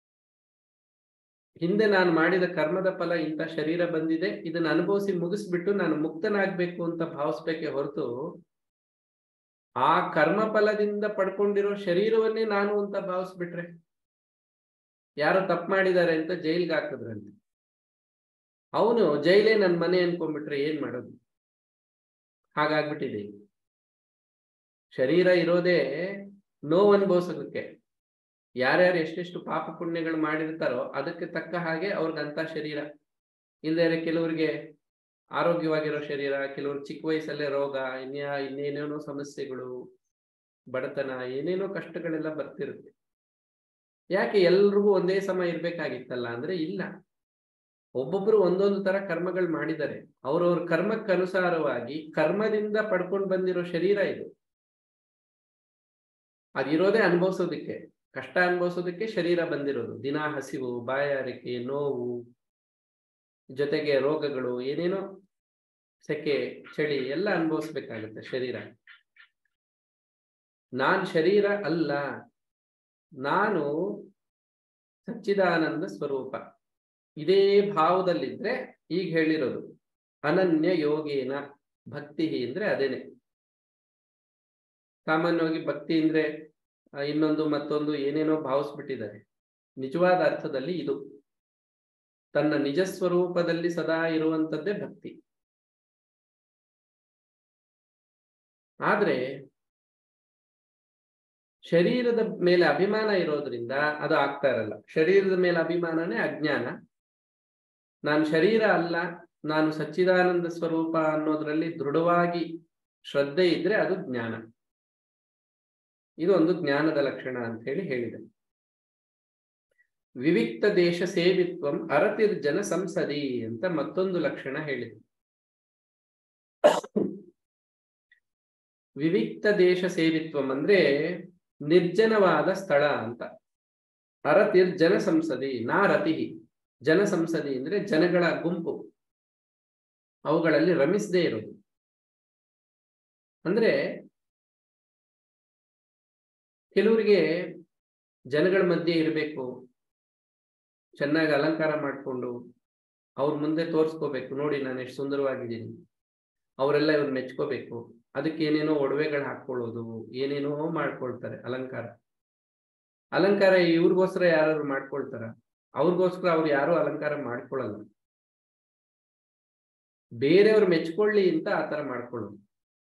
ಹಿಂದೆ ನಾನು ಮಾಡಿದ ಕರ್ಮದ ಫಲ ಇಂಥ ಶರೀರ ಬಂದಿದೆ, ಇದನ್ನು ಅನುಭವಿಸಿ ಮುಗಿಸ್ಬಿಟ್ಟು ನಾನು ಮುಕ್ತನಾಗ್ಬೇಕು ಅಂತ ಭಾವಿಸ್ಬೇಕೆ ಹೊರತು ಆ ಕರ್ಮಫಲದಿಂದ ಪಡ್ಕೊಂಡಿರೋ ಶರೀರವನ್ನೇ ನಾನು ಅಂತ ಭಾವಿಸ್ಬಿಟ್ರೆ, ಯಾರೋ ತಪ್ಪು ಮಾಡಿದ್ದಾರೆ ಅಂತ ಜೈಲ್ಗೆ ಹಾಕಿದ್ರಂತೆ, ಅವನು ಜೈಲೇ ನನ್ನ ಮನೆ ಅನ್ಕೊಂಡ್ಬಿಟ್ರೆ ಏನ್ ಮಾಡೋದು? ಹಾಗಾಗ್ಬಿಟ್ಟಿದೆ. ಶರೀರ ಇರೋದೇ ನೋವು ಅನುಭವಿಸೋದಕ್ಕೆ. ಯಾರ್ಯಾರು ಎಷ್ಟೆಷ್ಟು ಪಾಪ ಪುಣ್ಯಗಳು ಮಾಡಿರ್ತಾರೋ ಅದಕ್ಕೆ ತಕ್ಕ ಹಾಗೆ ಅವ್ರಿಗಂತ ಶರೀರ. ಇಲ್ಲದೇ ಕೆಲವರಿಗೆ ಆರೋಗ್ಯವಾಗಿರೋ ಶರೀರ, ಕೆಲವರು ಚಿಕ್ಕ ವಯಸ್ಸಲ್ಲೇ ರೋಗ, ಇನ್ನೇನೇನೋ ಸಮಸ್ಯೆಗಳು, ಬಡತನ, ಏನೇನೋ ಕಷ್ಟಗಳೆಲ್ಲ ಬರ್ತಿರುತ್ತೆ. ಯಾಕೆ ಎಲ್ರಿಗೂ ಒಂದೇ ಸಮ ಇರ್ಬೇಕಾಗಿತ್ತಲ್ಲ ಅಂದ್ರೆ ಇಲ್ಲ. ಒಬ್ಬೊಬ್ರು ಒಂದೊಂದು ತರ ಕರ್ಮಗಳು ಮಾಡಿದ್ದಾರೆ. ಅವ್ರವ್ರ ಕರ್ಮಕ್ಕನುಸಾರವಾಗಿ ಕರ್ಮದಿಂದ ಪಡ್ಕೊಂಡು ಬಂದಿರೋ ಶರೀರ ಇದು. ಅದಿರೋದೇ ಅನುಭವಿಸೋದಕ್ಕೆ, ಕಷ್ಟ ಅನುಭವಿಸೋದಕ್ಕೆ ಶರೀರ ಬಂದಿರೋದು. ದಿನ ಹಸಿವು, ಬಾಯಾರಿಕೆ, ನೋವು, ಜೊತೆಗೆ ರೋಗಗಳು, ಏನೇನೋ ಸೆಕೆ, ಚಳಿ ಎಲ್ಲ ಅನುಭವಿಸ್ಬೇಕಾಗುತ್ತೆ ಶರೀರ. ನಾನ್ ಶರೀರ ಅಲ್ಲ, ನಾನು ಸಚ್ಚಿದಾನಂದ ಸ್ವರೂಪ. ಇದೇ ಭಾವದಲ್ಲಿದ್ರೆ ಈಗ ಹೇಳಿರೋದು ಅನನ್ಯ ಯೋಗೇನ ಭಕ್ತಿ ಅಂದ್ರೆ ಅದೇನೆ. ಸಾಮಾನ್ಯವಾಗಿ ಭಕ್ತಿ ಅಂದ್ರೆ ಇನ್ನೊಂದು ಮತ್ತೊಂದು ಏನೇನೋ ಭಾವಿಸ್ಬಿಟ್ಟಿದ್ದಾರೆ. ನಿಜವಾದ ಅರ್ಥದಲ್ಲಿ ಇದು ತನ್ನ ನಿಜ ಸ್ವರೂಪದಲ್ಲಿ ಸದಾ ಇರುವಂತದ್ದೇ ಭಕ್ತಿ. ಆದ್ರೆ ಶರೀರದ ಮೇಲೆ ಅಭಿಮಾನ ಇರೋದ್ರಿಂದ ಅದು ಆಗ್ತಾ ಇರಲ್ಲ. ಶರೀರದ ಮೇಲೆ ಅಭಿಮಾನನೇ ಅಜ್ಞಾನ. ನಾನು ಶರೀರ ಅಲ್ಲ, ನಾನು ಸಚ್ಚಿದಾನಂದ ಸ್ವರೂಪ ಅನ್ನೋದ್ರಲ್ಲಿ ದೃಢವಾಗಿ ಶ್ರದ್ಧೆ ಇದ್ರೆ ಅದು ಜ್ಞಾನ. ಇದು ಒಂದು ಜ್ಞಾನದ ಲಕ್ಷಣ ಅಂತ ಹೇಳಿದೆ. ವಿವಿಕ್ತ ದೇಶ ಸೇವಿತ್ವಂ ಅರತಿರ್ಜನ ಸಂಸದಿ ಅಂತ ಮತ್ತೊಂದು ಲಕ್ಷಣ ಹೇಳಿದೆ. ವಿವಿಕ್ತ ದೇಶ ಸೇವಿತ್ವಂ ಅಂದ್ರೆ ನಿರ್ಜನವಾದ ಸ್ಥಳ ಅಂತ. ಅರತಿರ್ಜನ ಸಂಸದಿ, ನಾ ರತಿ. ಜನ ಸಂಸದಿ ಅಂದ್ರೆ ಜನಗಳ ಗುಂಪು, ಅವುಗಳಲ್ಲಿ ರಮಿಸದೇ ಇರೋದು. ಅಂದ್ರೆ ಕೆಲವರಿಗೆ ಜನಗಳ ಮಧ್ಯೆ ಇರಬೇಕು, ಚೆನ್ನಾಗಿ ಅಲಂಕಾರ ಮಾಡಿಕೊಂಡು ಅವ್ರ ಮುಂದೆ ತೋರಿಸ್ಕೋಬೇಕು, ನೋಡಿ ನಾನು ಎಷ್ಟು ಸುಂದರವಾಗಿದ್ದೀನಿ, ಅವರೆಲ್ಲ ಇವ್ರು ಮೆಚ್ಕೋಬೇಕು. ಅದಕ್ಕೆ ಏನೇನೋ ಒಡವೆಗಳು ಹಾಕೊಳ್ಳೋದು, ಏನೇನೋ ಮಾಡ್ಕೊಳ್ತಾರೆ ಅಲಂಕಾರ. ಅಲಂಕಾರ ಇವ್ರಿಗೋಸ್ಕರ ಯಾರು ಮಾಡ್ಕೊಳ್ತಾರ? ಅವ್ರಿಗೋಸ್ಕರ ಅವ್ರು ಯಾರು ಅಲಂಕಾರ ಮಾಡ್ಕೊಳ್ಳಲ್ಲ. ಬೇರೆಯವ್ರು ಮೆಚ್ಕೊಳ್ಳಿ ಅಂತ ಆತರ ಮಾಡ್ಕೊಳ್ಳೋದು.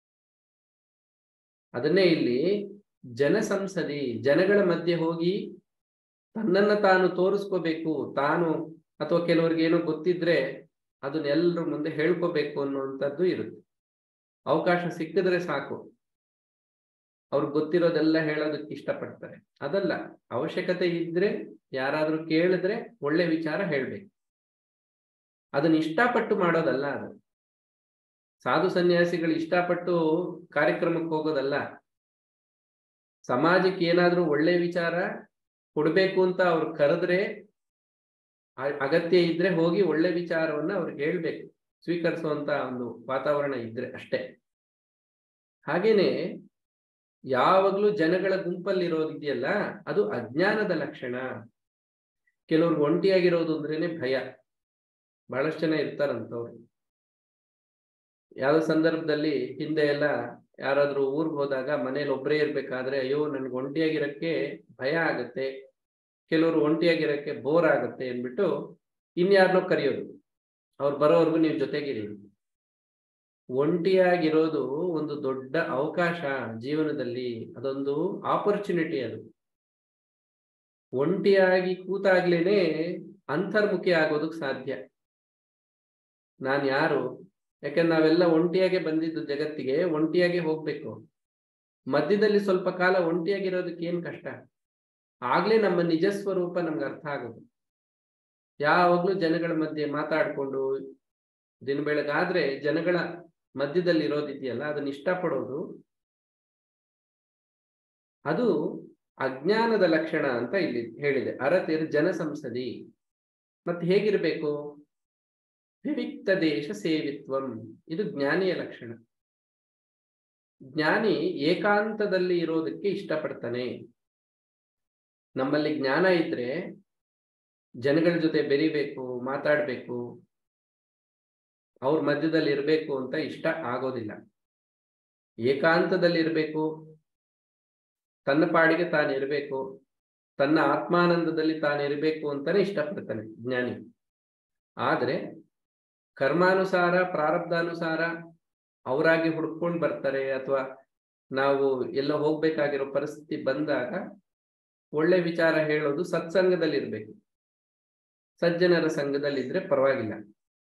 ಅದನ್ನೇ ಇಲ್ಲಿ ಜನ ಸಂಸದಿ, ಜನಗಳ ಮಧ್ಯೆ ಹೋಗಿ ತನ್ನನ್ನ ತಾನು ತೋರಿಸ್ಕೋಬೇಕು, ತಾನು ಅಥವಾ ಕೆಲವ್ರಿಗೆ ಏನೋ ಗೊತ್ತಿದ್ರೆ ಅದನ್ನೆಲ್ಲರ ಮುಂದೆ ಹೇಳ್ಕೋಬೇಕು ಅನ್ನುವಂಥದ್ದು ಇರುತ್ತೆ. ಅವಕಾಶ ಸಿಕ್ಕಿದ್ರೆ ಸಾಕು, ಅವ್ರಿಗೆ ಗೊತ್ತಿರೋದೆಲ್ಲ ಹೇಳೋದಕ್ಕೆ ಇಷ್ಟಪಡ್ತಾರೆ. ಅದಲ್ಲ, ಅವಶ್ಯಕತೆ ಇದ್ರೆ ಯಾರಾದ್ರೂ ಕೇಳಿದ್ರೆ ಒಳ್ಳೆ ವಿಚಾರ ಹೇಳ್ಬೇಕು. ಅದನ್ನ ಇಷ್ಟಪಟ್ಟು ಮಾಡೋದಲ್ಲ. ಅದು ಸಾಧು ಸನ್ಯಾಸಿಗಳು ಇಷ್ಟಪಟ್ಟು ಕಾರ್ಯಕ್ರಮಕ್ಕೆ ಹೋಗೋದಲ್ಲ. ಸಮಾಜಕ್ಕೆ ಏನಾದ್ರೂ ಒಳ್ಳೆ ವಿಚಾರ ಕೊಡ್ಬೇಕು ಅಂತ ಅವ್ರು ಕರೆದ್ರೆ ಅಗತ್ಯ ಇದ್ರೆ ಹೋಗಿ ಒಳ್ಳೆ ವಿಚಾರವನ್ನ ಅವ್ರಿಗೆ ಹೇಳ್ಬೇಕು, ಸ್ವೀಕರಿಸುವಂತ ಒಂದು ವಾತಾವರಣ ಇದ್ರೆ ಅಷ್ಟೇ. ಹಾಗೇನೆ ಯಾವಾಗ್ಲೂ ಜನಗಳ ಗುಂಪಲ್ಲಿ ಇರೋದಿದೆಯಲ್ಲ, ಅದು ಅಜ್ಞಾನದ ಲಕ್ಷಣ. ಕೆಲವ್ರಿಗೆ ಒಂಟಿಯಾಗಿರೋದು ಅಂದ್ರೇನೆ ಭಯ. ಬಹಳಷ್ಟು ಜನ ಇರ್ತಾರಂತವ್ರು. ಯಾವ್ದೋ ಸಂದರ್ಭದಲ್ಲಿ ಹಿಂದೆ ಎಲ್ಲ ಯಾರಾದ್ರೂ ಊರ್ಗ್ ಹೋದಾಗ ಮನೇಲಿ ಒಬ್ಬರೇ ಇರ್ಬೇಕಾದ್ರೆ, ಅಯ್ಯೋ ನನ್ಗೆ ಒಂಟಿಯಾಗಿರಕ್ಕೆ ಭಯ ಆಗತ್ತೆ, ಕೆಲವರು ಒಂಟಿಯಾಗಿರಕ್ಕೆ ಬೋರ್ ಆಗತ್ತೆ ಅಂದ್ಬಿಟ್ಟು ಇನ್ಯಾರನ್ನೋ ಕರೆಯೋದು, ಅವ್ರು ಬರೋವರೆಗೂ ನೀವು ಜೊತೆಗಿರಿ. ಒಂಟಿಯಾಗಿರೋದು ಒಂದು ದೊಡ್ಡ ಅವಕಾಶ ಜೀವನದಲ್ಲಿ, ಅದೊಂದು ಆಪರ್ಚುನಿಟಿ. ಅದು ಒಂಟಿಯಾಗಿ ಕೂತಾಗ್ಲೇನೆ ಅಂತರ್ಮುಖಿ ಆಗೋದಕ್ಕೆ ಸಾಧ್ಯ. ನಾನ್ ಯಾರು? ಯಾಕಂದ್ರೆ ನಾವೆಲ್ಲ ಒಂಟಿಯಾಗೆ ಬಂದಿದ್ದು ಜಗತ್ತಿಗೆ, ಒಂಟಿಯಾಗೆ ಹೋಗ್ಬೇಕು. ಮಧ್ಯದಲ್ಲಿ ಸ್ವಲ್ಪ ಕಾಲ ಒಂಟಿಯಾಗಿರೋದಕ್ಕೆ ಏನ್ ಕಷ್ಟ? ಆಗ್ಲೇ ನಮ್ಮ ನಿಜ ಸ್ವರೂಪ ನಮ್ಗೆ ಅರ್ಥ ಆಗೋದು. ಯಾವಾಗ್ಲೂ ಜನಗಳ ಮಧ್ಯೆ ಮಾತಾಡ್ಕೊಂಡು ದಿನ ಬೆಳಗಾದ್ರೆ ಜನಗಳ ಮಧ್ಯದಲ್ಲಿ ಇರೋದಿದೆಯಲ್ಲ, ಅದನ್ನ ಇಷ್ಟಪಡೋದು, ಅದು ಅಜ್ಞಾನದ ಲಕ್ಷಣ ಅಂತ ಇಲ್ಲಿ ಹೇಳಿದೆ. ಅರತಿರ್ ಜನ ಸಂಸದಿ. ಮತ್ತೆ ಹೇಗಿರ್ಬೇಕು? ವಿವಿಕ್ತ ದೇಶ ಸೇವಿತ್ವಂ, ಇದು ಜ್ಞಾನಿಯ ಲಕ್ಷಣ. ಜ್ಞಾನಿ ಏಕಾಂತದಲ್ಲಿ ಇರೋದಕ್ಕೆ ಇಷ್ಟಪಡ್ತಾನೆ. ನಮ್ಮಲ್ಲಿ ಜ್ಞಾನ ಇದ್ರೆ ಜನಗಳ ಜೊತೆ ಬೆರಿಬೇಕು, ಮಾತಾಡ್ಬೇಕು, ಅವ್ರ ಮಧ್ಯದಲ್ಲಿ ಇರ್ಬೇಕು ಅಂತ ಇಷ್ಟ ಆಗೋದಿಲ್ಲ. ಏಕಾಂತದಲ್ಲಿ ಇರ್ಬೇಕು, ತನ್ನ ಪಾಡಿಗೆ ತಾನಿರ್ಬೇಕು, ತನ್ನ ಆತ್ಮಾನಂದದಲ್ಲಿ ತಾನಿರ್ಬೇಕು ಅಂತಾನೆ ಇಷ್ಟಪಡ್ತಾನೆ ಜ್ಞಾನಿ. ಆದ್ರೆ ಕರ್ಮಾನುಸಾರ, ಪ್ರಾರಬ್ಧಾನುಸಾರ ಅವರಾಗಿ ಹುಡ್ಕೊಂಡು ಬರ್ತಾರೆ, ಅಥವಾ ನಾವು ಎಲ್ಲ ಹೋಗ್ಬೇಕಾಗಿರೋ ಪರಿಸ್ಥಿತಿ ಬಂದಾಗ ಒಳ್ಳೆ ವಿಚಾರ ಹೇಳೋದು ಸತ್ಸಂಗದಲ್ಲಿ ಇರ್ಬೇಕು. ಸಜ್ಜನರ ಸಂಘದಲ್ಲಿದ್ರೆ ಪರವಾಗಿಲ್ಲ.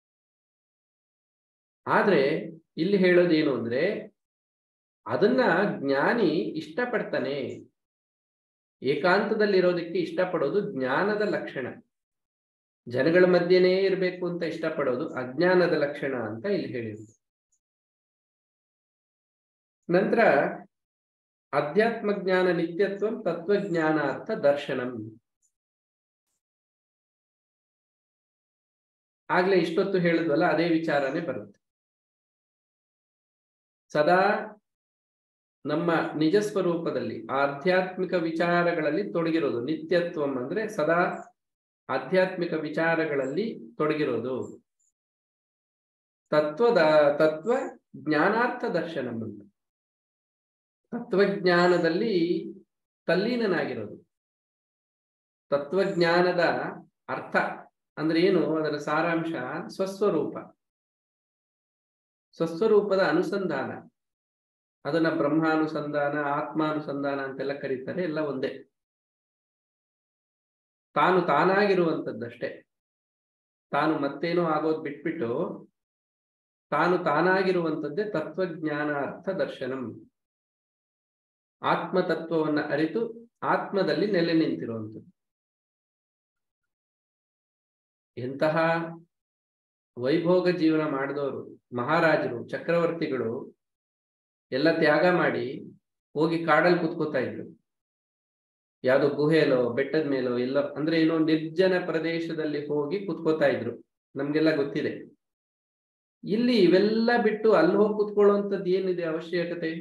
ಆದ್ರೆ ಇಲ್ಲಿ ಹೇಳೋದೇನು ಅಂದ್ರೆ, ಅದನ್ನ ಜ್ಞಾನಿ ಇಷ್ಟಪಡ್ತಾನೆ. ಏಕಾಂತದಲ್ಲಿರೋದಕ್ಕೆ ಇಷ್ಟಪಡೋದು ಜ್ಞಾನದ ಲಕ್ಷಣ. ಜನಗಳ ಮಧ್ಯೆನೇ ಇರಬೇಕು ಅಂತ ಇಷ್ಟಪಡೋದು ಅಜ್ಞಾನದ ಲಕ್ಷಣ ಅಂತ ಇಲ್ಲಿ ಹೇಳಿದ್ರು. ನಂತರ ಅಧ್ಯಾತ್ಮ ಜ್ಞಾನ ನಿತ್ಯತ್ವಂ ತತ್ವಜ್ಞಾನಾರ್ಥ ದರ್ಶನಂ. ಆಗ್ಲೇ ಇಷ್ಟೊತ್ತು ಹೇಳಿದ್ವಲ್ಲ, ಅದೇ ವಿಚಾರನೇ ಬರುತ್ತೆ. ಸದಾ ನಮ್ಮ ನಿಜ ಸ್ವರೂಪದಲ್ಲಿ ಆಧ್ಯಾತ್ಮಿಕ ವಿಚಾರಗಳಲ್ಲಿ ತೊಡಗಿರೋದು. ನಿತ್ಯತ್ವಂ ಅಂದ್ರೆ ಸದಾ ಆಧ್ಯಾತ್ಮಿಕ ವಿಚಾರಗಳಲ್ಲಿ ತೊಡಗಿರೋದು. ತತ್ವ ಜ್ಞಾನಾರ್ಥ ದರ್ಶನಂ ಅಂತ, ತತ್ವಜ್ಞಾನದಲ್ಲಿ ತಲ್ಲೀನನಾಗಿರೋದು. ತತ್ವಜ್ಞಾನದ ಅರ್ಥ ಅಂದ್ರೆ ಏನು? ಅದರ ಸಾರಾಂಶ ಸ್ವಸ್ವರೂಪ, ಸ್ವಸ್ವರೂಪದ ಅನುಸಂಧಾನ. ಅದನ್ನ ಬ್ರಹ್ಮಾನುಸಂಧಾನ, ಆತ್ಮಾನುಸಂಧಾನ ಅಂತೆಲ್ಲ ಕರೀತಾರೆ, ಎಲ್ಲ ಒಂದೇ. ತಾನು ತಾನಾಗಿರುವಂಥದ್ದಷ್ಟೇ. ತಾನು ಮತ್ತೇನೋ ಆಗೋದು ಬಿಟ್ಬಿಟ್ಟು ತಾನು ತಾನಾಗಿರುವಂಥದ್ದೇ ತತ್ವಜ್ಞಾನಾರ್ಥ ದರ್ಶನಂ. ಆತ್ಮತತ್ವವನ್ನು ಅರಿತು ಆತ್ಮದಲ್ಲಿ ನೆಲೆ ನಿಂತಿರುವಂಥದ್ದು. ಎಂತಹ ವೈಭೋಗ ಜೀವನ ಮಾಡಿದವರು, ಮಹಾರಾಜರು, ಚಕ್ರವರ್ತಿಗಳು ಎಲ್ಲ ತ್ಯಾಗ ಮಾಡಿ ಹೋಗಿ ಕಾಡಲ್ಲಿ ಕುತ್ಕೋತಾ ಇದ್ರು. ಯಾವ್ದೋ ಗುಹೆಲೋ ಬೆಟ್ಟದ ಮೇಲೋ ಎಲ್ಲೋ, ಅಂದ್ರೆ ಏನೋ ನಿರ್ಜನ ಪ್ರದೇಶದಲ್ಲಿ ಹೋಗಿ ಕುತ್ಕೋತಾ ಇದ್ರು. ನಮ್ಗೆಲ್ಲ ಗೊತ್ತಿದೆ. ಇಲ್ಲಿ ಇವೆಲ್ಲ ಬಿಟ್ಟು ಅಲ್ಲಿ ಹೋಗಿ ಕುತ್ಕೊಳ್ಳುವಂಥದ್ದು ಏನಿದೆ ಅವಶ್ಯಕತೆ?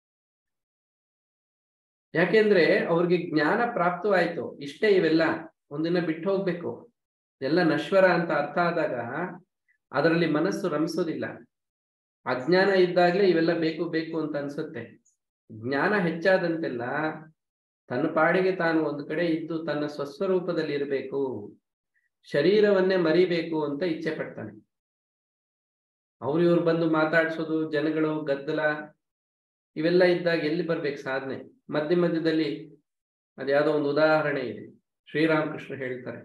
ಯಾಕೆಂದ್ರೆ ಅವ್ರಿಗೆ ಜ್ಞಾನ ಪ್ರಾಪ್ತವಾಯ್ತು, ಇಷ್ಟೇ ಇವೆಲ್ಲ ಒಂದಿನ ಬಿಟ್ಟು ಹೋಗ್ಬೇಕು, ಎಲ್ಲ ನಶ್ವರ ಅಂತ ಅರ್ಥ ಆದಾಗ ಅದರಲ್ಲಿ ಮನಸ್ಸು ರಮಿಸೋದಿಲ್ಲ. ಅಜ್ಞಾನ ಇದ್ದಾಗ್ಲೇ ಇವೆಲ್ಲ ಬೇಕು ಬೇಕು ಅಂತ ಅನ್ಸುತ್ತೆ. ಜ್ಞಾನ ಹೆಚ್ಚಾದಂತೆಲ್ಲ ತನ್ನ ಪಾಡಿಗೆ ತಾನು ಒಂದು ಕಡೆ ಇದ್ದು ತನ್ನ ಸ್ವಸ್ವರೂಪದಲ್ಲಿ ಇರಬೇಕು, ಶರೀರವನ್ನೇ ಮರಿಬೇಕು ಅಂತ ಇಚ್ಛೆ ಪಡ್ತಾನೆ. ಇವ್ರು ಬಂದು ಮಾತಾಡ್ಸೋದು, ಜನಗಳು, ಗದ್ದಲ ಇವೆಲ್ಲ ಇದ್ದಾಗ ಎಲ್ಲಿ ಬರ್ಬೇಕು ಸಾಧನೆ? ಮಧ್ಯ ಮಧ್ಯದಲ್ಲಿ ಅದ್ಯಾವುದೋ ಒಂದು ಉದಾಹರಣೆ ಇದೆ, ಶ್ರೀರಾಮಕೃಷ್ಣ ಹೇಳ್ತಾರೆ.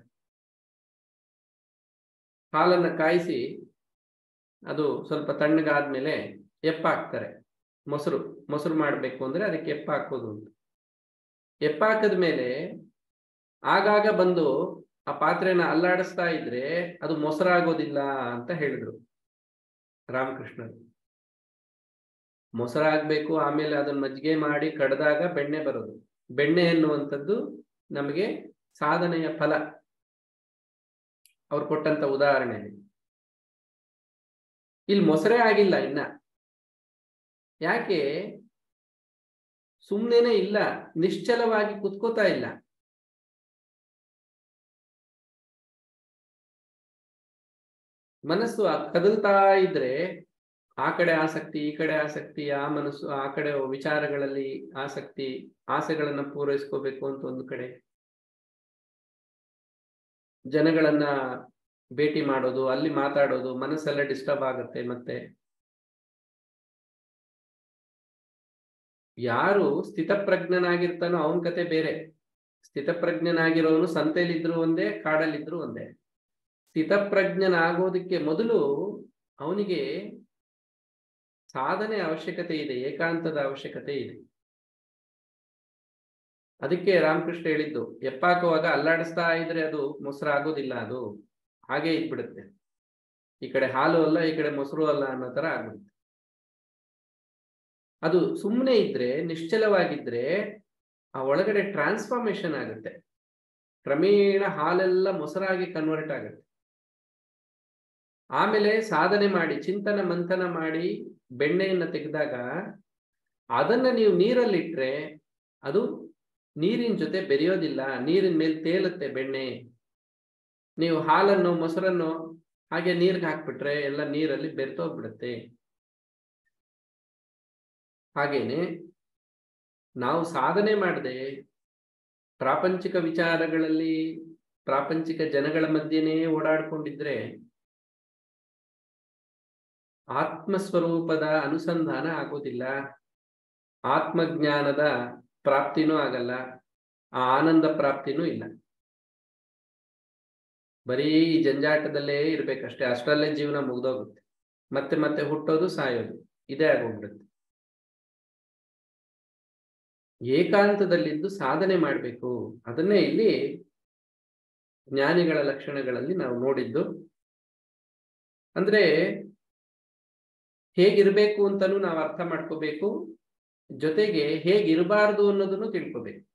ಹಾಲನ್ನ ಕಾಯಿಸಿ ಅದು ಸ್ವಲ್ಪ ತಣ್ಣಗಾದ್ಮೇಲೆ ಎಪ್ಪ ಹಾಕ್ತಾರೆ. ಮೊಸರು ಮಾಡಬೇಕು ಅಂದ್ರೆ ಅದಕ್ಕೆ ಎಪ್ಪ ಹಾಕೋದು ಅಂತ. ಎಪ್ಪ ಹಾಕದ ಮೇಲೆ ಆಗಾಗ ಬಂದು ಆ ಪಾತ್ರೆನ ಅಲ್ಲಾಡಿಸ್ತಾ ಇದ್ರೆ ಅದು ಮೊಸರಾಗೋದಿಲ್ಲ ಅಂತ ಹೇಳಿದ್ರು ರಾಮಕೃಷ್ಣರು. ಮೊಸರಾಗ್ಬೇಕು, ಆಮೇಲೆ ಅದನ್ನ ಮಜ್ಜಿಗೆ ಮಾಡಿ ಕಡ್ದಾಗ ಬೆಣ್ಣೆ ಬರೋದು. ಬೆಣ್ಣೆ ಎನ್ನುವಂಥದ್ದು ನಮಗೆ ಸಾಧನೆಯ ಫಲ ಅವ್ರು ಕೊಟ್ಟಂತ ಉದಾಹರಣೆ. ಇಲ್ಲಿ ಮೊಸರೇ ಆಗಿಲ್ಲ ಇನ್ನ. ಯಾಕೆ? ಸುಮ್ಮನೆ ಇಲ್ಲ, ನಿಶ್ಚಲವಾಗಿ ಕುತ್ಕೋತಾ ಇಲ್ಲ. ಮನಸ್ಸು ಕದಲ್ತಾ ಇದ್ರೆ ಆ ಕಡೆ ಆಸಕ್ತಿ, ಈ ಕಡೆ ಆಸಕ್ತಿ, ಆ ಮನಸ್ಸು ಆ ಕಡೆ ವಿಚಾರಗಳಲ್ಲಿ ಆಸಕ್ತಿ, ಆಸೆಗಳನ್ನ ಪೂರೈಸ್ಕೋಬೇಕು ಅಂತ ಒಂದು ಕಡೆ, ಜನಗಳನ್ನ ಭೇಟಿ ಮಾಡೋದು, ಅಲ್ಲಿ ಮಾತಾಡೋದು, ಮನಸ್ಸೆಲ್ಲ ಡಿಸ್ಟರ್ಬ್ ಆಗುತ್ತೆ. ಮತ್ತೆ ಯಾರು ಸ್ಥಿತಪ್ರಜ್ಞನಾಗಿರ್ತಾನೋ ಅವನ ಕತೆ ಬೇರೆ. ಸ್ಥಿತಪ್ರಜ್ಞನಾಗಿರೋನು ಸಂತೆಯಲ್ಲಿದ್ರು ಒಂದೇ, ಕಾಡಲ್ಲಿದ್ರು ಒಂದೇ. ಸ್ಥಿತಪ್ರಜ್ಞನಾಗೋದಕ್ಕೆ ಮೊದಲು ಅವನಿಗೆ ಸಾಧನೆ ಅವಶ್ಯಕತೆ ಇದೆ, ಏಕಾಂತದ ಅವಶ್ಯಕತೆ ಇದೆ. ಅದಕ್ಕೆ ರಾಮಕೃಷ್ಣ ಹೇಳಿದ್ದು, ಎಪ್ಪಾಕುವಾಗ ಅಲ್ಲಾಡಿಸ್ತಾ ಇದ್ರೆ ಅದು ಮೊಸರು ಆಗೋದಿಲ್ಲ, ಅದು ಹಾಗೆ ಇದ್ಬಿಡುತ್ತೆ. ಈ ಕಡೆ ಹಾಲು ಅಲ್ಲ, ಈ ಕಡೆ ಮೊಸರು ಅಲ್ಲ ಅನ್ನೋ ತರ ಆಗ್ಬಿಡುತ್ತೆ. ಅದು ಸುಮ್ಮನೆ ಇದ್ರೆ, ನಿಶ್ಚಲವಾಗಿದ್ರೆ ಆ ಒಳಗಡೆ ಟ್ರಾನ್ಸ್ಫಾರ್ಮೇಶನ್ ಆಗುತ್ತೆ. ಕ್ರಮೇಣ ಹಾಲೆಲ್ಲ ಮೊಸರಾಗಿ ಕನ್ವರ್ಟ್ ಆಗುತ್ತೆ. ಆಮೇಲೆ ಸಾಧನೆ ಮಾಡಿ, ಚಿಂತನ ಮಂಥನ ಮಾಡಿ ಬೆಣ್ಣೆಯನ್ನು ತೆಗೆದಾಗ ಅದನ್ನ ನೀವು ನೀರಲ್ಲಿಟ್ರೆ ಅದು ನೀರಿನ ಜೊತೆ ಬೆರೆಯೋದಿಲ್ಲ, ನೀರಿನ ಮೇಲೆ ತೇಲುತ್ತೆ ಬೆಣ್ಣೆ. ನೀವು ಹಾಲನ್ನು ಮೊಸರನ್ನು ಹಾಗೆ ನೀರಿಗೆ ಹಾಕ್ಬಿಟ್ರೆ ಎಲ್ಲ ನೀರಲ್ಲಿ ಬೆರೆತೋಗ್ಬಿಡುತ್ತೆ. ಹಾಗೇನೆ ನಾವು ಸಾಧನೆ ಮಾಡದೆ ಪ್ರಾಪಂಚಿಕ ವಿಚಾರಗಳಲ್ಲಿ ಪ್ರಾಪಂಚಿಕ ಜನಗಳ ಮಧ್ಯೆನೇ ಓಡಾಡ್ಕೊಂಡಿದ್ರೆ ಆತ್ಮಸ್ವರೂಪದ ಅನುಸಂಧಾನ ಆಗೋದಿಲ್ಲ, ಆತ್ಮಜ್ಞಾನದ ಪ್ರಾಪ್ತಿನೂ ಆಗಲ್ಲ, ಆ ಆನಂದ ಪ್ರಾಪ್ತಿನೂ ಇಲ್ಲ. ಬರೀ ಈ ಜಂಜಾಟದಲ್ಲೇ ಇರ್ಬೇಕಷ್ಟೇ, ಅಷ್ಟರಲ್ಲೇ ಜೀವನ ಮುಗ್ದೋಗುತ್ತೆ. ಮತ್ತೆ ಮತ್ತೆ ಹುಟ್ಟೋದು, ಸಾಯೋದು, ಇದೇ ಆಗೋಗ್ಬಿಡುತ್ತೆ. ಏಕಾಂತದಲ್ಲಿದ್ದು ಸಾಧನೆ ಮಾಡಬೇಕು. ಅದನ್ನೇ ಇಲ್ಲಿ ಜ್ಞಾನಿಗಳ ಲಕ್ಷಣಗಳಲ್ಲಿ ನಾವು ನೋಡಿದ್ದು. ಅಂದ್ರೆ ಹೇಗಿರ್ಬೇಕು ಅಂತಲೂ ನಾವು ಅರ್ಥ ಮಾಡ್ಕೋಬೇಕು, ಜೊತೆಗೆ ಹೇಗಿರಬಾರ್ದು ಅನ್ನೋದನ್ನು ತಿಳ್ಕೋಬೇಕು.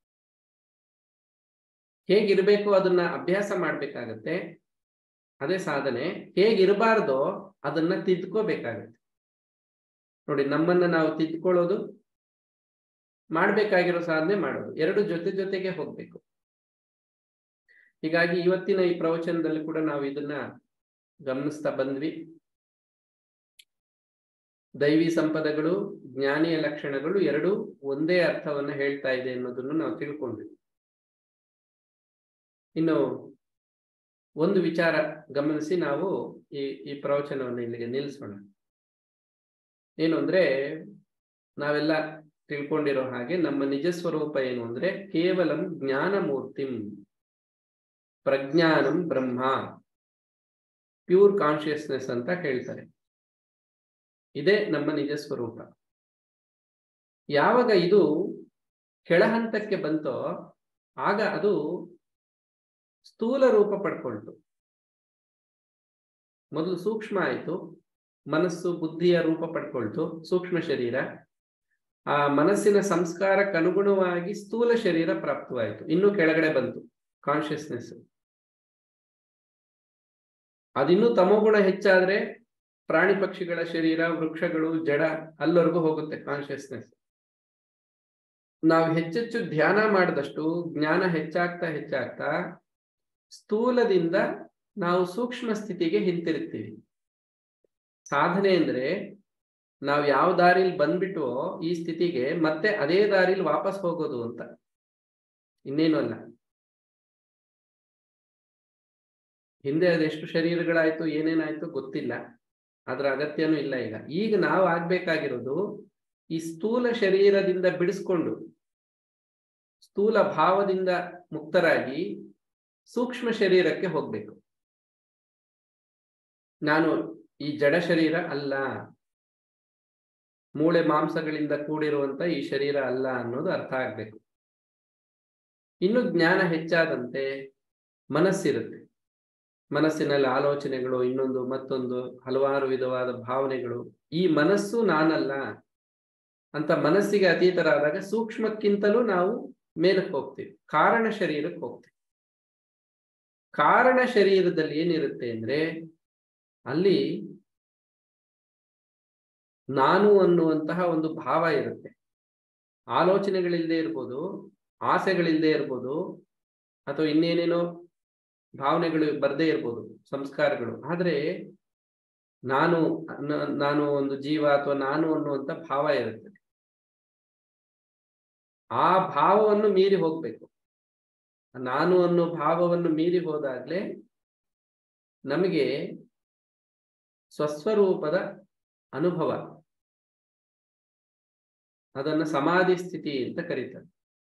ಹೇಗಿರ್ಬೇಕು ಅದನ್ನ ಅಭ್ಯಾಸ ಮಾಡ್ಬೇಕಾಗತ್ತೆ, ಅದೇ ಸಾಧನೆ. ಹೇಗಿರಬಾರ್ದೋ ಅದನ್ನ ತಿದ್ಕೋಬೇಕಾಗತ್ತೆ. ನೋಡಿ, ನಮ್ಮನ್ನ ನಾವು ತಿದ್ಕೊಳ್ಳೋದು, ಮಾಡ್ಬೇಕಾಗಿರೋ ಸಾಧನೆ ಮಾಡೋದು, ಎರಡು ಜೊತೆ ಜೊತೆಗೆ ಹೋಗ್ಬೇಕು. ಹೀಗಾಗಿ ಇವತ್ತಿನ ಈ ಪ್ರವಚನದಲ್ಲಿ ಕೂಡ ನಾವು ಇದನ್ನ ಗಮನಿಸ್ತಾ ಬಂದ್ವಿ. ದೈವಿ ಸಂಪದಗಳು, ಜ್ಞಾನಿಯ ಲಕ್ಷಣಗಳು ಎರಡು ಒಂದೇ ಅರ್ಥವನ್ನ ಹೇಳ್ತಾ ಇದೆ ಅನ್ನೋದನ್ನು ನಾವು ತಿಳ್ಕೊಂಡ್ವಿ. ಇನ್ನು ಒಂದು ವಿಚಾರ ಗಮನಿಸಿ ನಾವು ಈ ಪ್ರವಚನವನ್ನು ಇಲ್ಲಿಗೆ ನಿಲ್ಲಿಸೋಣ. ಏನು ಅಂದ್ರೆ, ನಾವೆಲ್ಲ ತಿಳ್ಕೊಂಡಿರೋ ಹಾಗೆ ನಮ್ಮ ನಿಜ ಸ್ವರೂಪ ಏನು ಅಂದ್ರೆ ಕೇವಲಂ ಜ್ಞಾನಮೂರ್ತಿಂ ಪ್ರಜ್ಞಾನಂ ಬ್ರಹ್ಮ, ಪ್ಯೂರ್ ಕಾನ್ಶಿಯಸ್ನೆಸ್ ಅಂತ ಹೇಳ್ತಾರೆ. ಇದೇ ನಮ್ಮ ನಿಜ ಸ್ವರೂಪ. ಯಾವಾಗ ಇದು ಕೆಳಹಂತಕ್ಕೆ ಬಂತೋ ಆಗ ಅದು ಸ್ಥೂಲ ರೂಪ ಪಡ್ಕೊಳ್ತು. ಮೊದಲು ಸೂಕ್ಷ್ಮ ಆಯಿತು, ಮನಸ್ಸು ಬುದ್ಧಿಯ ರೂಪ ಪಡ್ಕೊಳ್ತು, ಸೂಕ್ಷ್ಮ ಶರೀರ. ಆ ಮನಸ್ಸಿನ ಸಂಸ್ಕಾರಕ್ಕನುಗುಣವಾಗಿ ಸ್ಥೂಲ ಶರೀರ ಪ್ರಾಪ್ತವಾಯಿತು. ಇನ್ನೂ ಕೆಳಗಡೆ ಬಂತು ಕಾನ್ಶಿಯಸ್ನೆಸ್. ಅದಿನ್ನೂ ತಮೋಗುಣ ಹೆಚ್ಚಾದ್ರೆ ಪ್ರಾಣಿ ಪಕ್ಷಿಗಳ ಶರೀರ, ವೃಕ್ಷಗಳು, ಜಡ, ಅಲ್ಲವರೆಗೂ ಹೋಗುತ್ತೆ ಕಾನ್ಶಿಯಸ್ನೆಸ್. ನಾವು ಹೆಚ್ಚೆಚ್ಚು ಧ್ಯಾನ ಮಾಡಿದಷ್ಟು ಜ್ಞಾನ ಹೆಚ್ಚಾಗ್ತಾ ಹೆಚ್ಚಾಗ್ತಾ ಸ್ಥೂಲದಿಂದ ನಾವು ಸೂಕ್ಷ್ಮ ಸ್ಥಿತಿಗೆ ಹಿಂತಿರುಗ್ತೀವಿ. ಸಾಧನೆ ಅಂದ್ರೆ ನಾವು ಯಾವ ದಾರಿಲಿ ಬಂದ್ಬಿಟ್ಟು ಈ ಸ್ಥಿತಿಗೆ ಮತ್ತೆ ಅದೇ ದಾರಿಲಿ ವಾಪಸ್ ಹೋಗೋದು ಅಂತ, ಇನ್ನೇನು ಅಲ್ಲ. ಹಿಂದೆ ಅದೆಷ್ಟು ಶರೀರಗಳಾಯ್ತು, ಏನೇನಾಯ್ತು ಗೊತ್ತಿಲ್ಲ, ಅದರ ಅಗತ್ಯನೂ ಇಲ್ಲ. ಈಗ ನಾವು ಆಗ್ಬೇಕಾಗಿರೋದು ಈ ಸ್ಥೂಲ ಶರೀರದಿಂದ ಬಿಡಿಸ್ಕೊಂಡು ಸ್ಥೂಲ ಭಾವದಿಂದ ಮುಕ್ತರಾಗಿ ಸೂಕ್ಷ್ಮ ಶರೀರಕ್ಕೆ ಹೋಗ್ಬೇಕು. ನಾನು ಈ ಜಡ ಶರೀರ ಅಲ್ಲ, ಮೂಳೆ ಮಾಂಸಗಳಿಂದ ಕೂಡಿರುವಂತ ಈ ಶರೀರ ಅಲ್ಲ ಅನ್ನೋದು ಅರ್ಥ ಆಗ್ಬೇಕು. ಇನ್ನು ಜ್ಞಾನ ಹೆಚ್ಚಾದಂತೆ ಮನಸ್ಸಿರುತ್ತೆ, ಮನಸ್ಸಿನಲ್ಲಿ ಆಲೋಚನೆಗಳು, ಇನ್ನೊಂದು ಮತ್ತೊಂದು ಹಲವಾರು ವಿಧವಾದ ಭಾವನೆಗಳು. ಈ ಮನಸ್ಸು ನಾನಲ್ಲ ಅಂತ ಮನಸ್ಸಿಗೆ ಅತೀತರಾದಾಗ ಸೂಕ್ಷ್ಮಕ್ಕಿಂತಲೂ ನಾವು ಮೇಲಕ್ಕೆ ಹೋಗ್ತೀವಿ, ಕಾರಣ ಶರೀರಕ್ಕೆ ಹೋಗ್ತೀವಿ. ಕಾರಣ ಶರೀರದಲ್ಲಿ ಏನಿರುತ್ತೆ ಅಂದ್ರೆ ಅಲ್ಲಿ ನಾನು ಅನ್ನುವಂತಹ ಒಂದು ಭಾವ ಇರುತ್ತೆ. ಆಲೋಚನೆಗಳಿಲ್ಲದೆ ಇರ್ಬೋದು, ಆಸೆಗಳಿಲ್ಲದೆ ಇರ್ಬೋದು, ಅಥವಾ ಇನ್ನೇನೇನೋ ಭಾವನೆಗಳು ಬರದೇ ಇರ್ಬೋದು, ಸಂಸ್ಕಾರಗಳು. ಆದ್ರೆ ನಾನು ಒಂದು ಜೀವ ಅಥವಾ ನಾನು ಅನ್ನುವಂಥ ಭಾವ ಇರುತ್ತೆ. ಆ ಭಾವವನ್ನು ಮೀರಿ ಹೋಗ್ಬೇಕು. ನಾನು ಅನ್ನೋ ಭಾವವನ್ನು ಮೀರಿ ಹೋದಾಗ್ಲೇ ನಮಗೆ ಸ್ವಸ್ವರೂಪದ ಅನುಭವ. ಅದನ್ನ ಸಮಾಧಿ ಸ್ಥಿತಿ ಅಂತ ಕರೀತಾರೆ.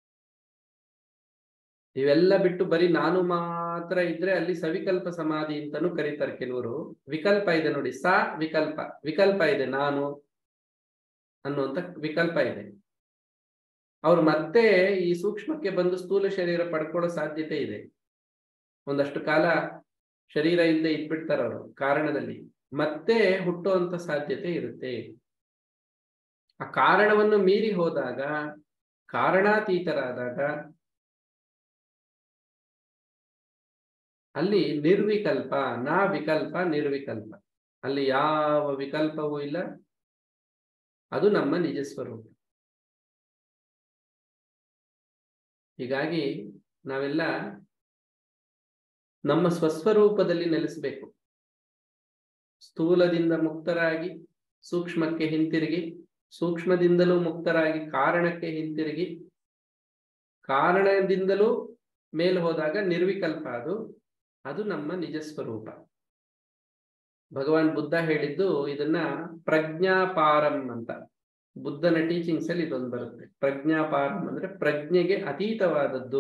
ಇವೆಲ್ಲ ಬಿಟ್ಟು ಬರೀ ನಾನು ಮಾತ್ರ ಇದ್ರೆ ಅಲ್ಲಿ ಸವಿಕಲ್ಪ ಸಮಾಧಿ ಅಂತಾನು ಕರೀತಾರೆ ಕೆಲವರು. ವಿಕಲ್ಪ ಇದೆ ನೋಡಿ, ವಿಕಲ್ಪ ಇದೆ, ನಾನು ಅನ್ನುವಂಥ ವಿಕಲ್ಪ ಇದೆ. ಅವ್ರು ಮತ್ತೆ ಈ ಸೂಕ್ಷ್ಮಕ್ಕೆ ಬಂದು ಸ್ಥೂಲ ಶರೀರ ಪಡ್ಕೊಳ್ಳೋ ಸಾಧ್ಯತೆ ಇದೆ. ಒಂದಷ್ಟು ಕಾಲ ಶರೀರ ಇಲ್ಲದೆ ಇಟ್ಬಿಡ್ತಾರ ಅವರು ಕಾರಣದಲ್ಲಿ, ಮತ್ತೆ ಹುಟ್ಟುವಂತ ಸಾಧ್ಯತೆ ಇರುತ್ತೆ. ಆ ಕಾರಣವನ್ನು ಮೀರಿ ಹೋದಾಗ, ಕಾರಣಾತೀತರಾದಾಗ ಅಲ್ಲಿ ನಿರ್ವಿಕಲ್ಪ, ನಾ ವಿಕಲ್ಪ ನಿರ್ವಿಕಲ್ಪ, ಅಲ್ಲಿ ಯಾವ ವಿಕಲ್ಪವೂ ಇಲ್ಲ. ಅದು ನಮ್ಮ ನಿಜ ಸ್ವರೂಪ. ಹೀಗಾಗಿ ನಾವೆಲ್ಲ ನಮ್ಮ ಸ್ವಸ್ವರೂಪದಲ್ಲಿ ನೆಲೆಸಬೇಕು. ಸ್ಥೂಲದಿಂದ ಮುಕ್ತರಾಗಿ ಸೂಕ್ಷ್ಮಕ್ಕೆ ಹಿಂತಿರುಗಿ, ಸೂಕ್ಷ್ಮದಿಂದಲೂ ಮುಕ್ತರಾಗಿ ಕಾರಣಕ್ಕೆ ಹಿಂತಿರುಗಿ, ಕಾರಣದಿಂದಲೂ ಮೇಲೆ ಹೋದಾಗ ನಿರ್ವಿಕಲ್ಪ, ಅದು ನಮ್ಮ ನಿಜ ಸ್ವರೂಪ. ಭಗವಾನ್ ಬುದ್ಧ ಹೇಳಿದ್ದು ಇದನ್ನ ಪ್ರಜ್ಞಾಪಾರಂ ಅಂತ. ಬುದ್ಧನ ಟೀಚಿಂಗ್ಸ್ ಅಲ್ಲಿ ಇದೊಂದು ಬರುತ್ತೆ. ಪ್ರಜ್ಞಾಪಾರಂ ಅಂದ್ರೆ ಪ್ರಜ್ಞೆಗೆ ಅತೀತವಾದದ್ದು,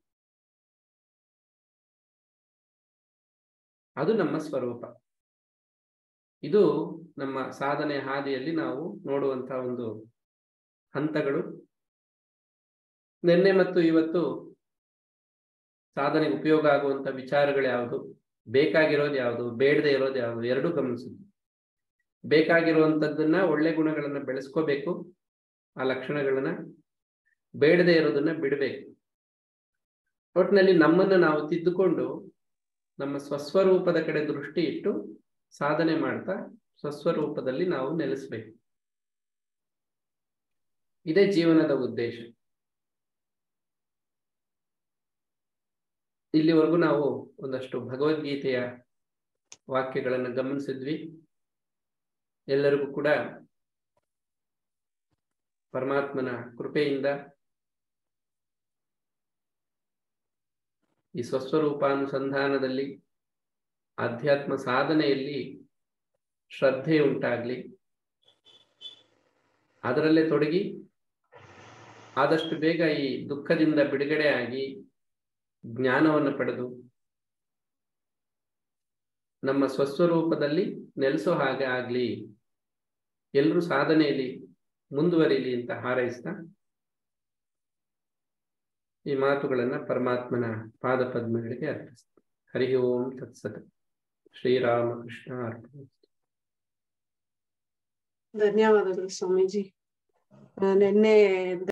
ಅದು ನಮ್ಮ ಸ್ವರೂಪ. ಇದು ನಮ್ಮ ಸಾಧನೆ ಹಾದಿಯಲ್ಲಿ ನಾವು ನೋಡುವಂತಹ ಒಂದು ಹಂತಗಳು. ನಿನ್ನೆ ಮತ್ತು ಇವತ್ತು ಸಾಧನೆಗೆ ಉಪಯೋಗ ಆಗುವಂತ ವಿಚಾರಗಳು ಯಾವುದು, ಬೇಕಾಗಿರೋದು ಯಾವುದು, ಬೇಡದೆ ಇರೋದು ಯಾವುದು, ಎರಡೂ ಗಮನಿಸುದು. ಬೇಕಾಗಿರುವಂಥದ್ದನ್ನ, ಒಳ್ಳೆ ಗುಣಗಳನ್ನ ಬೆಳೆಸ್ಕೋಬೇಕು, ಆ ಲಕ್ಷಣಗಳನ್ನ. ಬೇಡದೆ ಇರೋದನ್ನ ಬಿಡಬೇಕು. ಒಟ್ಟಿನಲ್ಲಿ ನಮ್ಮನ್ನು ನಾವು ತಿದ್ದುಕೊಂಡು ನಮ್ಮ ಸ್ವಸ್ವರೂಪದ ಕಡೆ ದೃಷ್ಟಿ ಇಟ್ಟು ಸಾಧನೆ ಮಾಡ್ತಾ ಸ್ವಸ್ವರೂಪದಲ್ಲಿ ನಾವು ನೆಲೆಸಬೇಕು. ಇದೇ ಜೀವನದ ಉದ್ದೇಶ. ಇಲ್ಲಿವರೆಗೂ ನಾವು ಒಂದಷ್ಟು ಭಗವದ್ಗೀತೆಯ ವಾಕ್ಯಗಳನ್ನು ಗಮನಿಸಿದ್ವಿ. ಎಲ್ಲರಿಗೂ ಕೂಡ ಪರಮಾತ್ಮನ ಕೃಪೆಯಿಂದ ಈ ಸ್ವಸ್ವರೂಪಾನುಸಂಧಾನದಲ್ಲಿ, ಆಧ್ಯಾತ್ಮ ಸಾಧನೆಯಲ್ಲಿ ಶ್ರದ್ಧೆ ಉಂಟಾಗ್ಲಿ, ಅದರಲ್ಲೇ ತೊಡಗಿ ಆದಷ್ಟು ಬೇಗ ಈ ದುಃಖದಿಂದ ಬಿಡುಗಡೆ ಆಗಿ ಜ್ಞಾನವನ್ನು ಪಡೆದು ನಮ್ಮ ಸ್ವಸ್ವರೂಪದಲ್ಲಿ ನೆಲೆಸೋ ಹಾಗೆ ಆಗ್ಲಿ, ಎಲ್ಲರೂ ಸಾಧನೆಯಲ್ಲಿ ಮುಂದುವರಿಲಿ ಅಂತ ಹಾರೈಸ್ತಾ ಈ ಮಾತುಗಳನ್ನ ಪರಮಾತ್ಮನ ಪಾದ ಪದ್ಮಗಳಿಗೆ ಅರ್ಪಿಸ್ತಾರೆ. ಹರಿ ಓಂ ತತ್ಸತ್. ಶ್ರೀರಾಮಕೃಷ್ಣ ಅರ್ಪಣ. ಧನ್ಯವಾದಗಳು ಸ್ವಾಮೀಜಿ. ನಿನ್ನೆ